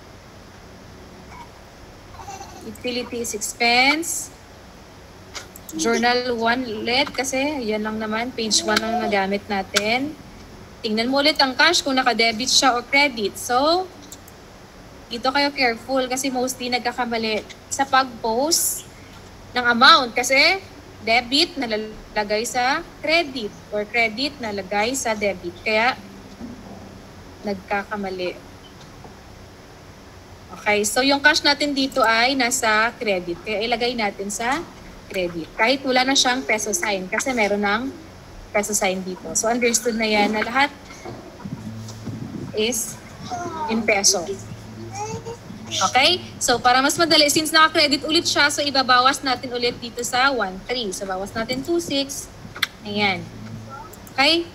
S2: utilities expense. Journal 1 ulit kasi yan lang naman, page 1 ang nagamit natin. Tingnan mo ulit ang cash kung naka-debit siya o credit. So, dito kayo careful kasi mostly nagkakamali sa pag-post ng amount kasi debit nalalagay sa credit or credit nalagay sa debit. Kaya, nagkakamali. Okay, so yung cash natin dito ay nasa credit. Kaya ilagay natin sa credit. Kahit wala na siyang peso sign kasi meron ng peso sign dito. So, understood na yan na lahat is in peso. Okay? So, para mas madali, since naka-credit ulit siya, so ibabawas natin ulit dito sa 1.3. So, bawas natin 2.6. Ayan. Okay?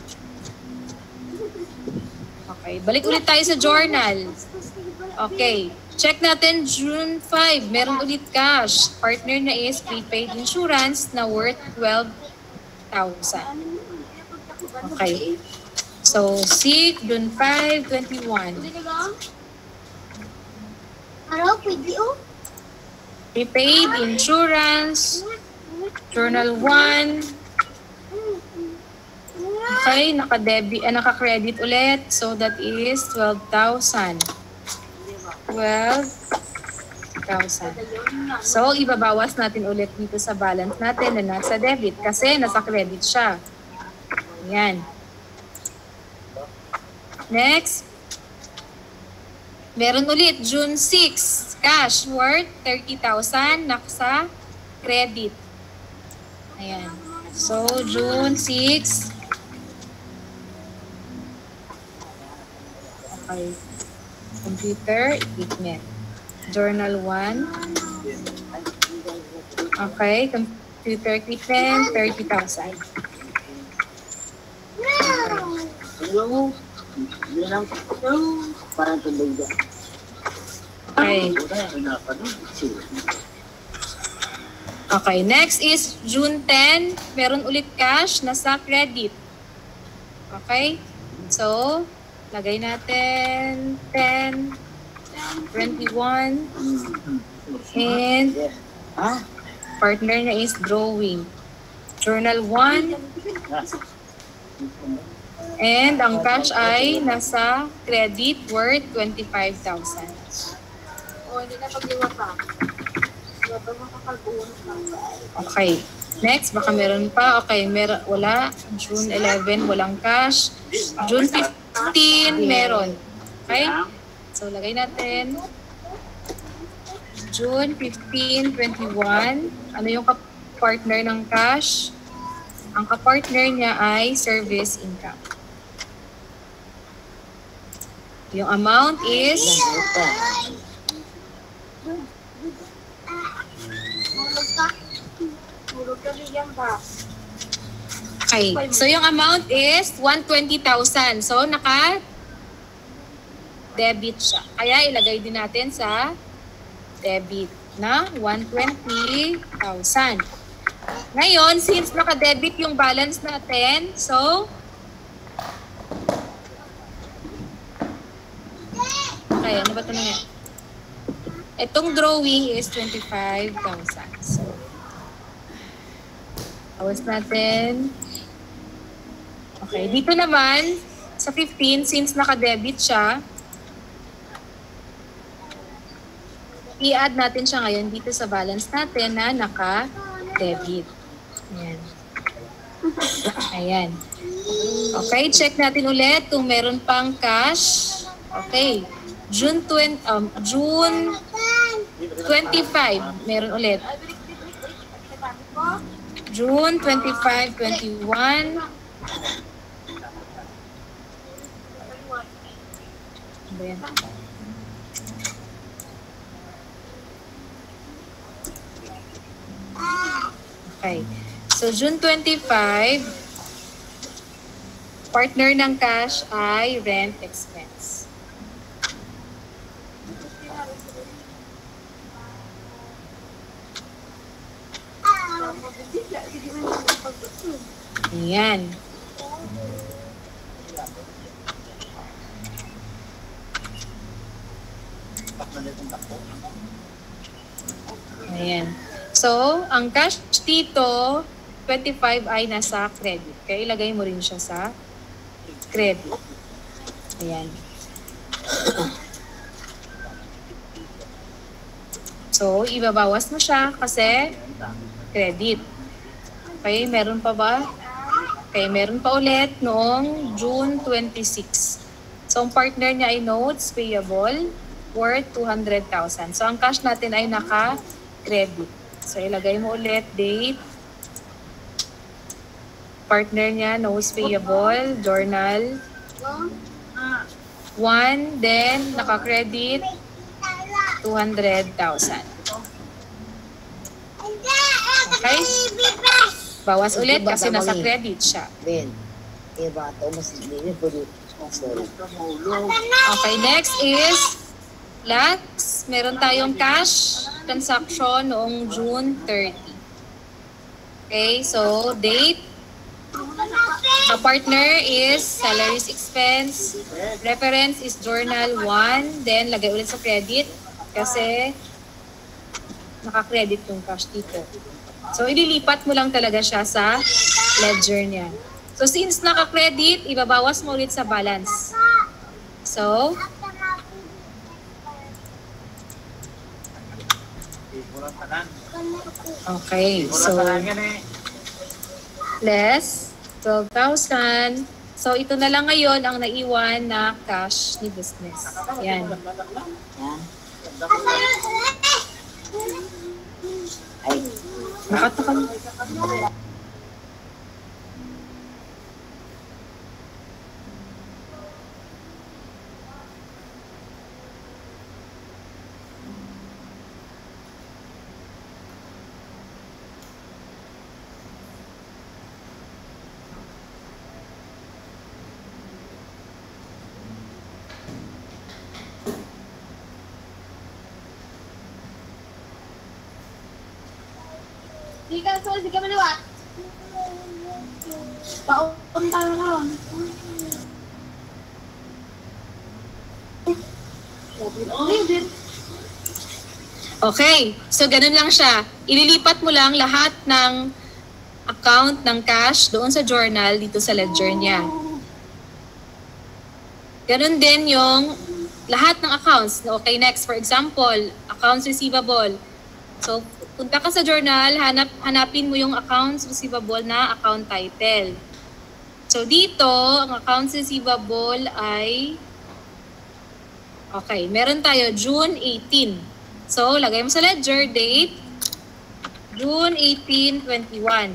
S2: Okay. Balik ulit tayo sa journal. Okay. Check natin June 5. Meron ulit cash. Partner na is prepaid insurance na worth 12,000. Okay. So, June 5, 21.
S4: Araw, pwede oh.
S2: Prepaid insurance. Journal 1. Okay, naka-credit ulit. So, that is 12,000. 12,000. So, ibabawas natin ulit dito sa balance natin na nasa debit kasi nasa credit siya. Ayan. Next. Meron ulit, June 6, cash worth 30,000 nasa credit. Ayan. So, June 6. Okay. Computer equipment. Journal 1. Okay. Computer equipment, 30,000. Okay. Okay, next is June 10. Meron ulit cash na sa credit. Okay? So, lagay natin 10, 21, and partner na is drawing. Journal 1. And ang cash ay nasa credit worth 25,000. Okay. Next, baka meron pa. Okay, wala. June 11, walang cash. June 15, meron. Okay? So, lagay natin. June 15, 21. Ano yung partner ng cash? Ang kapartner niya ay service income. Yung amount is okay. So yung amount is 120,000. So naka-debit siya. Kaya ilagay din natin sa debit na 120,000. Ngayon, since naka-debit yung balance natin, so okay, ano ba ito na nga? Itong drawing is 25,000. So, awas natin. Okay, dito naman, sa 15, since naka-debit siya, i-add natin siya ngayon dito sa balance natin na naka-debit. Ayan. Ayan. Okay, check natin ulit kung meron pang cash. Okay. June 25, meron ulit. June 25, 21. Ayan. Okay. So, June 25, partner ng cash ay rent expense. Ayan. Ayan. So, ang cash dito, 25 ay nasa credit. Kaya ilagay mo rin siya sa credit. Ayan. So, ibabawas mo siya kasi credit. Okay, meron pa ba? Okay, meron pa ulit noong June 26. So, ang partner niya ay notes payable worth 200,000. So, ang cash natin ay naka-credit. So, ilagay mo ulit date. Partner niya, notes payable, journal 1, then naka-credit 200,000. Okay? Bawas ulit kasi nasa credit siya. Okay, next is last, meron tayong cash transaction noong June 30. Okay, so date, partner is salaries expense, reference is journal 1, then lagay ulit sa credit kasi naka-credit yung cash dito. So, ililipat mo lang talaga siya sa ledger niya. So, since naka-credit, ibabawas mo ulit sa balance. So, okay. So, less 12,000. So, ito na lang ngayon ang naiwan na cash ni business. Yan. Nakatakam.
S1: Sige ka maliwat. Paon tayo na ron.
S2: Okay. So, ganun lang siya. Ililipat mo lang lahat ng account ng cash doon sa journal dito sa ledger niya. Ganun din yung lahat ng accounts. Okay, next. For example, accounts receivable. So, punta ka sa journal, hanapin mo yung accounts receivable na account title. So, dito, ang accounts receivable ay, okay, meron tayo June 18. So, lagay mo sa ledger, date, June 18, 21.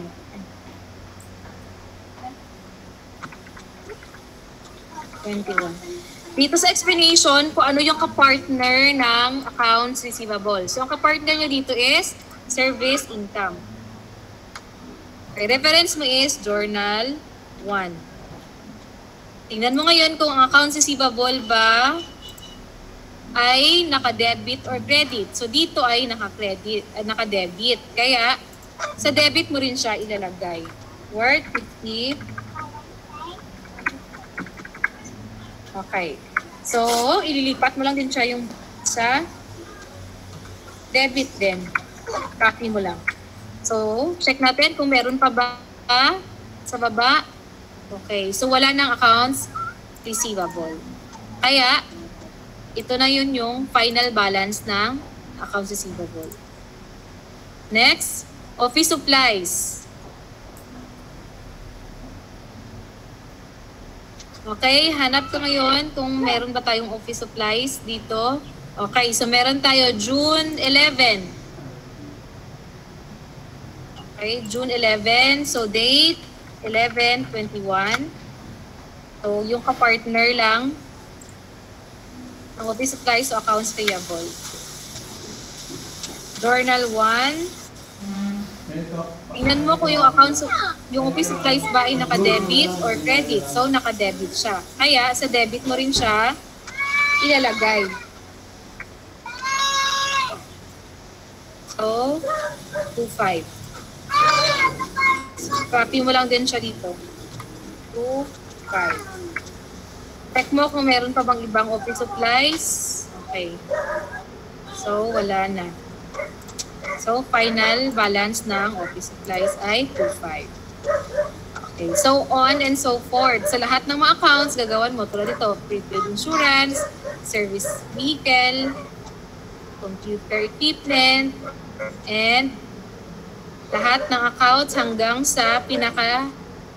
S2: Dito sa explanation, kung ano yung kapartner ng accounts receivable. So, ang kapartner nyo dito is service income. Okay, reference mo is journal 1. Tingnan mo ngayon kung ang accounts receivable ba ay naka-debit or credit. So, dito ay naka-debit. Kaya, sa debit mo rin siya ilalagay. Worth 50. Okay. So, ililipat mo lang din siya yung sa debit din. Copy mo lang. So, check natin kung meron pa ba sa baba. Okay. So, wala nang accounts receivable. Kaya, ito na yun yung final balance ng accounts receivable. Next, office supplies. Okay, hanap ko ngayon kung meron ba tayong office supplies dito. Okay, so meron tayo June 11. Okay, June 11. So date, 11/21. So yung kapartner lang ng office supplies o accounts payable. Journal 1. Tingnan mo kung yung accounts, yung office supplies ba ay naka-debit or credit. So, naka-debit siya. Kaya, sa debit mo rin siya ilalagay. So, 2.5. Copy mo lang din siya dito. 2.5. Check mo kung meron pa bang ibang office supplies. Okay. So, wala na. So, final balance ng office supplies ay 2.5. Okay. So, on and so forth. Sa lahat ng mga accounts, gagawan mo. Tulad ito, prepaid insurance, service vehicle, computer equipment, and lahat ng accounts hanggang sa pinaka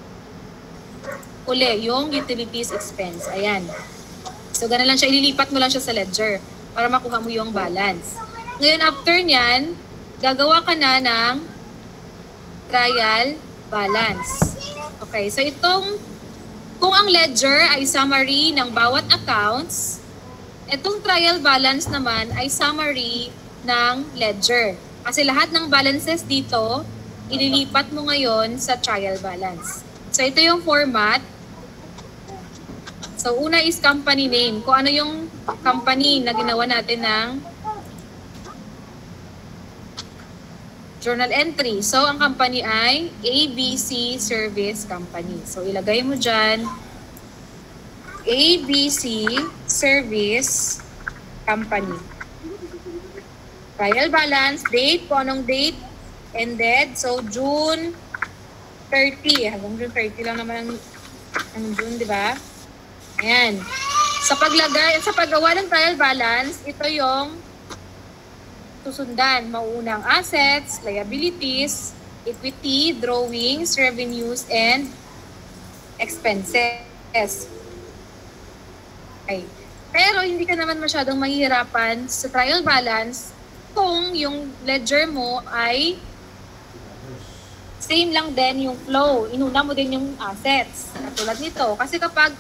S2: uli, yung utilities expense. Ayan. So, ganun lang siya. Ililipat mo lang siya sa ledger para makuha mo yung balance. Ngayon, after nyan, gagawa ka na ng trial balance. Okay, so itong, kung ang ledger ay summary ng bawat accounts, Itong trial balance naman ay summary ng ledger. Kasi lahat ng balances dito, ililipat mo ngayon sa trial balance. So ito yung format. So una is company name. Kung ano yung company na ginawa natin ng journal entry. So ang company ay ABC Service Company. So ilagay mo dyan ABC Service Company. Trial balance, date, kung anong date, ended. So, June 30. Hanggang June 30 lang naman ang June, di ba? Ayan. Sa paggawa ng trial balance, ito yung susundan. Mauunang assets, liabilities, equity, drawings, revenues, and expenses. Okay. Pero hindi ka naman masyadong mahihirapan sa trial balance kung yung ledger mo ay same lang din yung flow. Inuna mo din yung assets. Katulad nito. Kasi kapag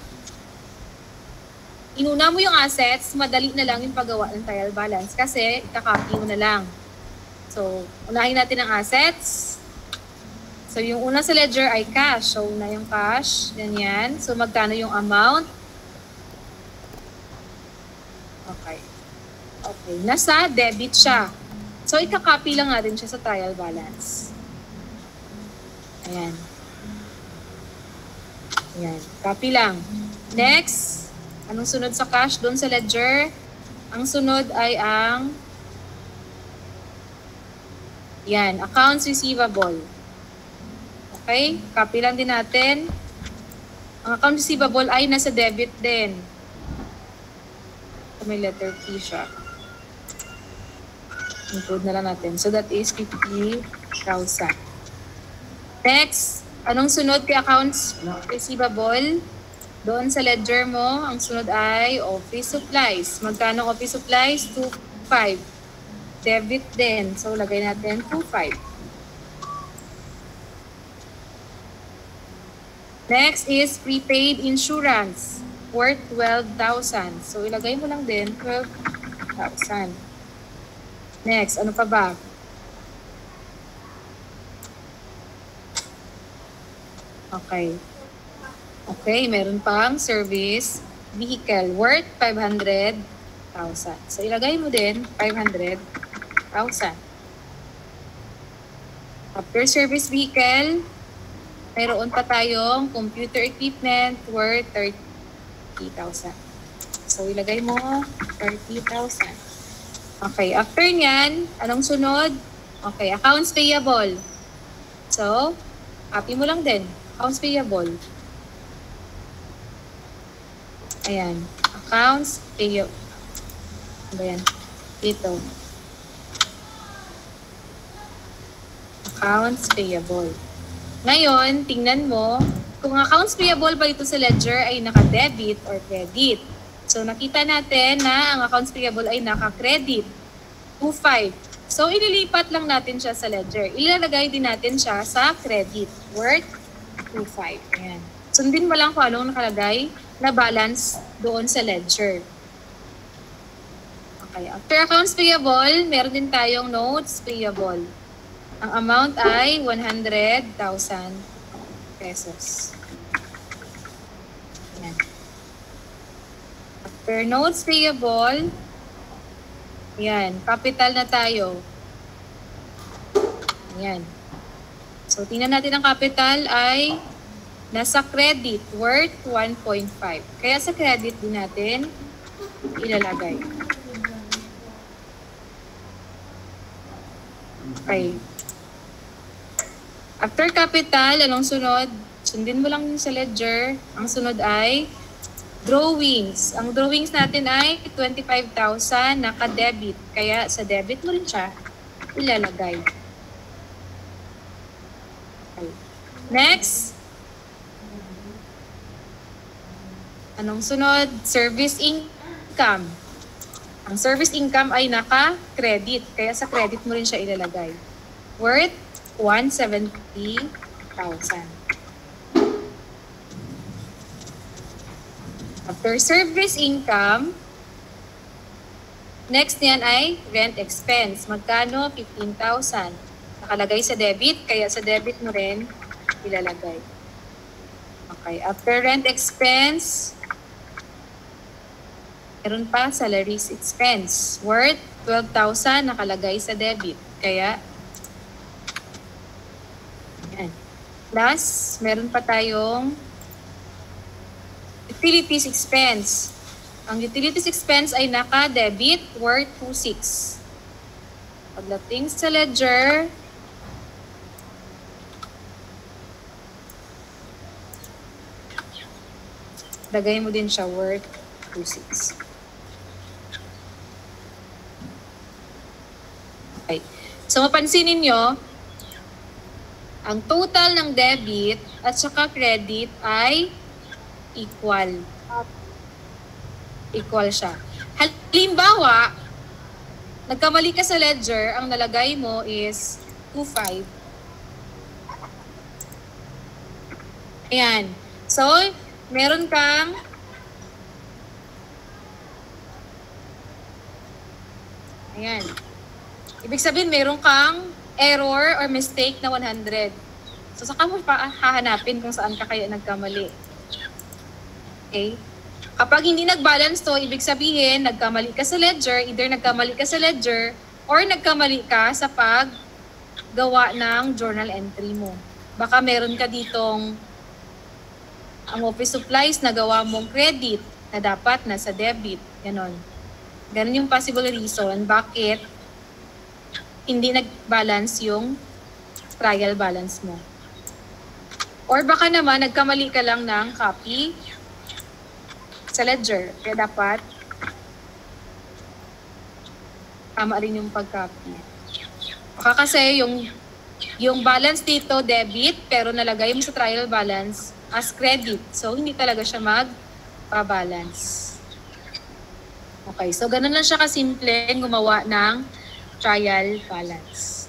S2: inuna mo yung assets, madali na lang yung paggawa ng trial balance kasi kakopy mo na lang. So, unahin natin ang assets. So, yung una sa ledger ay cash. So, una yung cash. Ganyan. So, magkano yung amount? Okay. Okay. Nasa debit siya. So, ikakopy lang natin siya sa trial balance. Ayan. Ayan. Copy lang. Next. Anong sunod sa cash doon sa ledger? Ang sunod ay ang yan. Accounts receivable. Okay? Copy lang din natin. Ang accounts receivable ay nasa debit din. May letter P siya. Include na lang natin. So, that is 50,000. Next, anong sunod kay accounts receivable? Doon sa ledger mo, ang sunod ay office supplies. Magkano office supplies? 2,500. Debit din. So, lagay natin 2,500. Next is prepaid insurance. Worth 12,000. So, ilagay mo lang din 12,000. Next, ano pa ba? Okay. Okay, meron pang service vehicle worth 500,000. So, ilagay mo din 500,000. After service vehicle, mayroon pa tayong computer equipment worth 30,000. So, ilagay mo 30,000. Okay, after nyan, anong sunod? Okay, accounts payable. So, copy mo lang din. Accounts payable. Ayan. Accounts payable. Ano ba yan? Dito. Accounts payable. Ngayon, tingnan mo, kung accounts payable ba ito sa ledger ay naka-debit or credit. So, nakita natin na ang accounts payable ay naka-credit. 2,500. So, ililipat lang natin siya sa ledger. Ilalagay din natin siya sa credit. Worth 2,500. Ayan. Sundin mo lang kung anong nakalagay na balance doon sa ledger. Okay. After accounts payable, meron din tayong notes payable. Ang amount ay 100,000 pesos. Ayan. After notes payable, yan, capital na tayo. Yan. So, tingnan natin ang capital ay nasa credit worth 1.5. Kaya sa credit din natin ilalagay. Okay. After capital, anong sunod? Sundin mo lang sa ledger. Ang sunod ay drawings. Ang drawings natin ay 25,000 naka-debit. Kaya sa debit mo rin siya ilalagay. Okay. Next. Anong sunod? Service income. Ang service income ay naka-credit. Kaya sa credit mo rin siya ilalagay. Worth 170,000. After service income, Next niyan ay rent expense. Magkano? 15,000. Nakalagay sa debit, kaya sa debit mo rin ilalagay. Okay, after rent expense, meron pa salaries expense worth 12,000 nakalagay sa debit. Kaya, yan. Plus, meron pa tayong utilities expense. Ang utilities expense ay naka-debit worth 26. Pagdating sa ledger, lagay mo din siya worth 26. Okay. So, mapansinin nyo, ang total ng debit at saka credit ay equal. Equal siya. Halimbawa, nagkamali ka sa ledger, ang nalagay mo is 25. Ayan. So, meron kang ayan. Ibig sabihin, meron kang error or mistake na 100. So, saka mo pa hahanapin kung saan ka kaya nagkamali. Okay? Kapag hindi nag-balance to, ibig sabihin, nagkamali ka sa ledger, either nagkamali ka sa ledger or nagkamali ka sa paggawa ng journal entry mo. Baka meron ka ditong ang office supplies na gawa mong credit na dapat nasa debit. Ganon. Ganon yung possible reason bakit hindi nag-balance yung trial balance mo. Or baka naman, nagkamali ka lang ng copy sa ledger. Kaya dapat tama rin yung pag-copy. Baka kasi yung balance dito, debit, pero nalagay mo sa trial balance as credit. So, hindi talaga siya mag-balance. Okay, so ganun lang siya kasimple gumawa ng trial balance.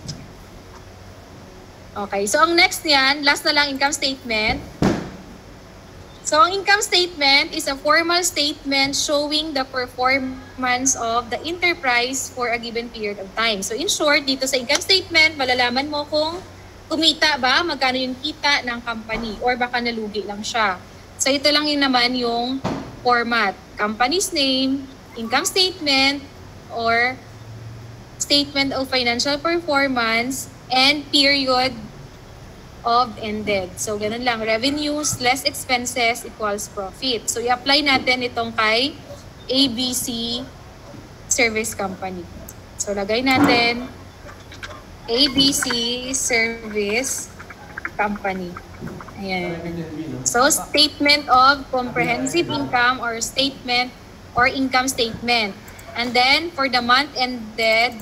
S2: Okay, so ang next niyan, last na lang income statement. So, ang income statement is a formal statement showing the performance of the enterprise for a given period of time. So, in short, dito sa income statement, malalaman mo kung kumita ba, magkano yung kita ng company, or baka nalugi lang siya. So, ito lang yun naman yung format. Company's name, income statement, or statement of financial performance, and period of ended. So, ganun lang. Revenues less expenses equals profit. So, i-apply natin itong kay ABC Service Company. So, lagay natin ABC Service Company. Ayan. So, statement of comprehensive income or statement or income statement. And then, for the month ended,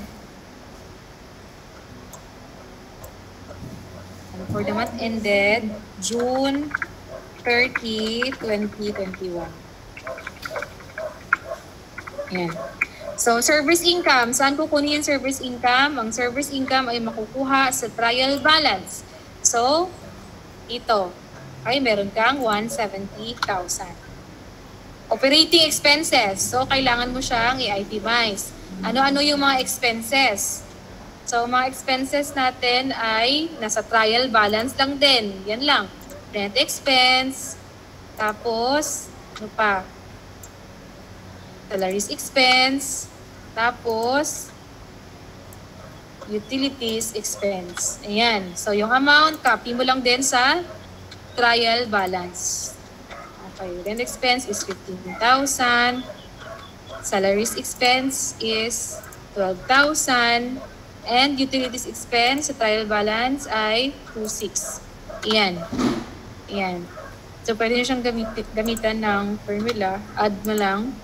S2: June 30, 2021. Ayan. So, service income. Saan kukunin yung service income? Ang service income ay makukuha sa trial balance. So, ito. Ay, meron kang 170,000. Operating expenses. So, kailangan mo siyang i-itemize. Ano-ano yung mga expenses? So, mga expenses natin ay nasa trial balance lang din. Yan lang. Rent expense. Tapos, ano pa? Salaries expense. Tapos, utilities expense. Ayan. So, yung amount, copy mo lang din sa trial balance. Okay. Rent expense is 15,000. Salaries expense is 12,000. And utilities expense sa trial balance ay 26. Ayan. Ayan. So, pwede nyo siyang gamitan ng formula. Add mo lang.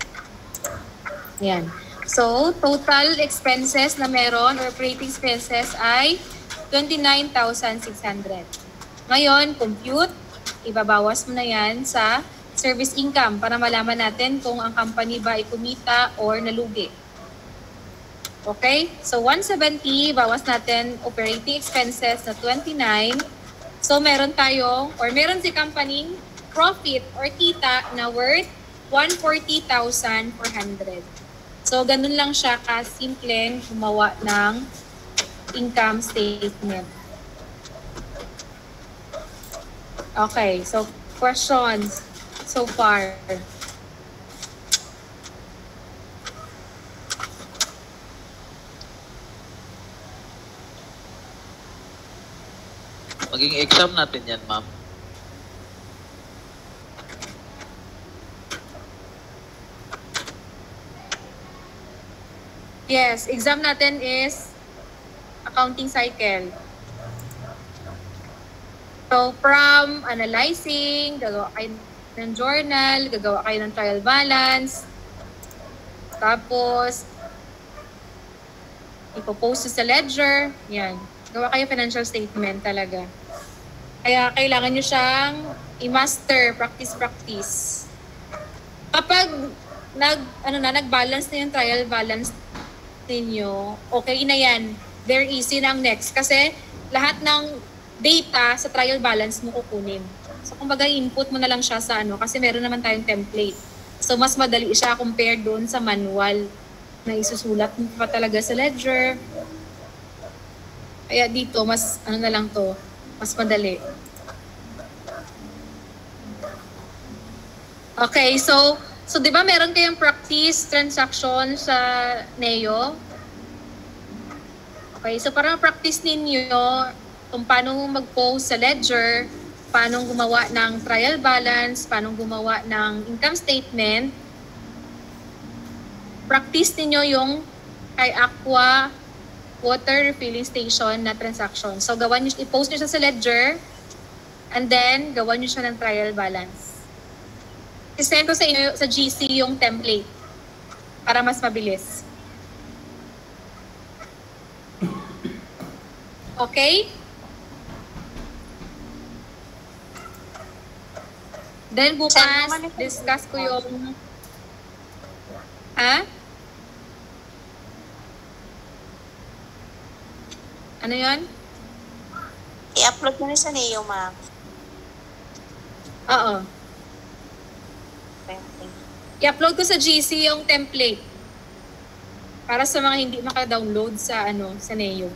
S2: Ayan. So, total expenses na meron or operating expenses ay 29,600. Ngayon, compute. Ibabawas mo na yan sa service income para malaman natin kung ang company ba ay kumita or nalugi. Okay? So, 170, bawas natin operating expenses na 29. So, meron tayo, or meron si company profit or kita na worth 140,400. So, ganun lang siya kasimpleng gumawa ng income statement. Okay, so questions so far.
S9: Maging exam natin yan, ma'am.
S2: Yes, exam natin is accounting cycle. So, from analyzing, gagawa kayo ng journal, gagawa kayo ng trial balance, tapos, ipopost sa ledger, yan. Gawa kayo financial statement talaga. Kaya kailangan nyo siyang i-master, practice. Kapag nag-balance na yung trial balance ninyo, okay na yan. Very easy na ang next. Kasi lahat ng data sa trial balance mo kukunin. So, kumbaga, input mo na lang siya sa kasi meron naman tayong template. So, mas madali siya compare doon sa manual na isusulat mo pa talaga sa ledger. Kaya dito, mas na lang to, mas madali. Okay, so di ba meron kayong practice transaction sa NEO? Okay, so para practice ninyo kung paano mag-post sa ledger, paano gumawa ng trial balance, paano gumawa ng income statement, practice ninyo yung kay Aqua water refilling station na transaction. So, i-post nyo siya sa ledger and then gawan nyo siya ng trial balance. I-send ko sa inyo sa GC yung template para mas mabilis. Okay? Then bukas, discuss ko yung... Ano yun?
S10: I-upload mo na sa NEO, ma'am.
S2: Oo. I-upload ko sa GC yung template para sa mga hindi maka-download sa sa NEO.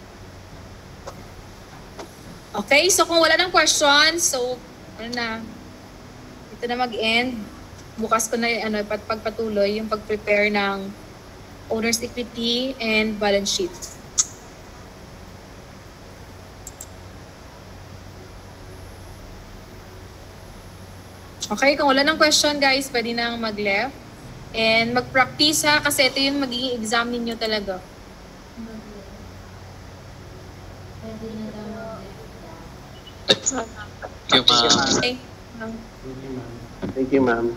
S2: Okay, so kung wala ng questions, so ito na mag-end. Bukas ko na pagpatuloy yung pag-prepare ng owner's equity and balance sheet. Okay, kung wala ng question guys, pwede nang mag-left. And mag-practice ha, kasi ito yung magiging exam ninyo talaga.
S9: Thank you, ma'am.
S2: Okay.
S5: Thank you, ma'am.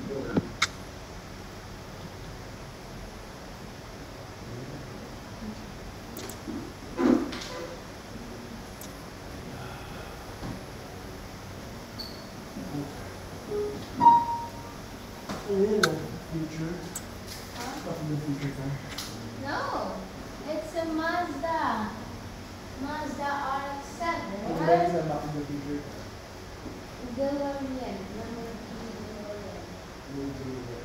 S11: No, it's a Mazda RX-7. Dalawa yan.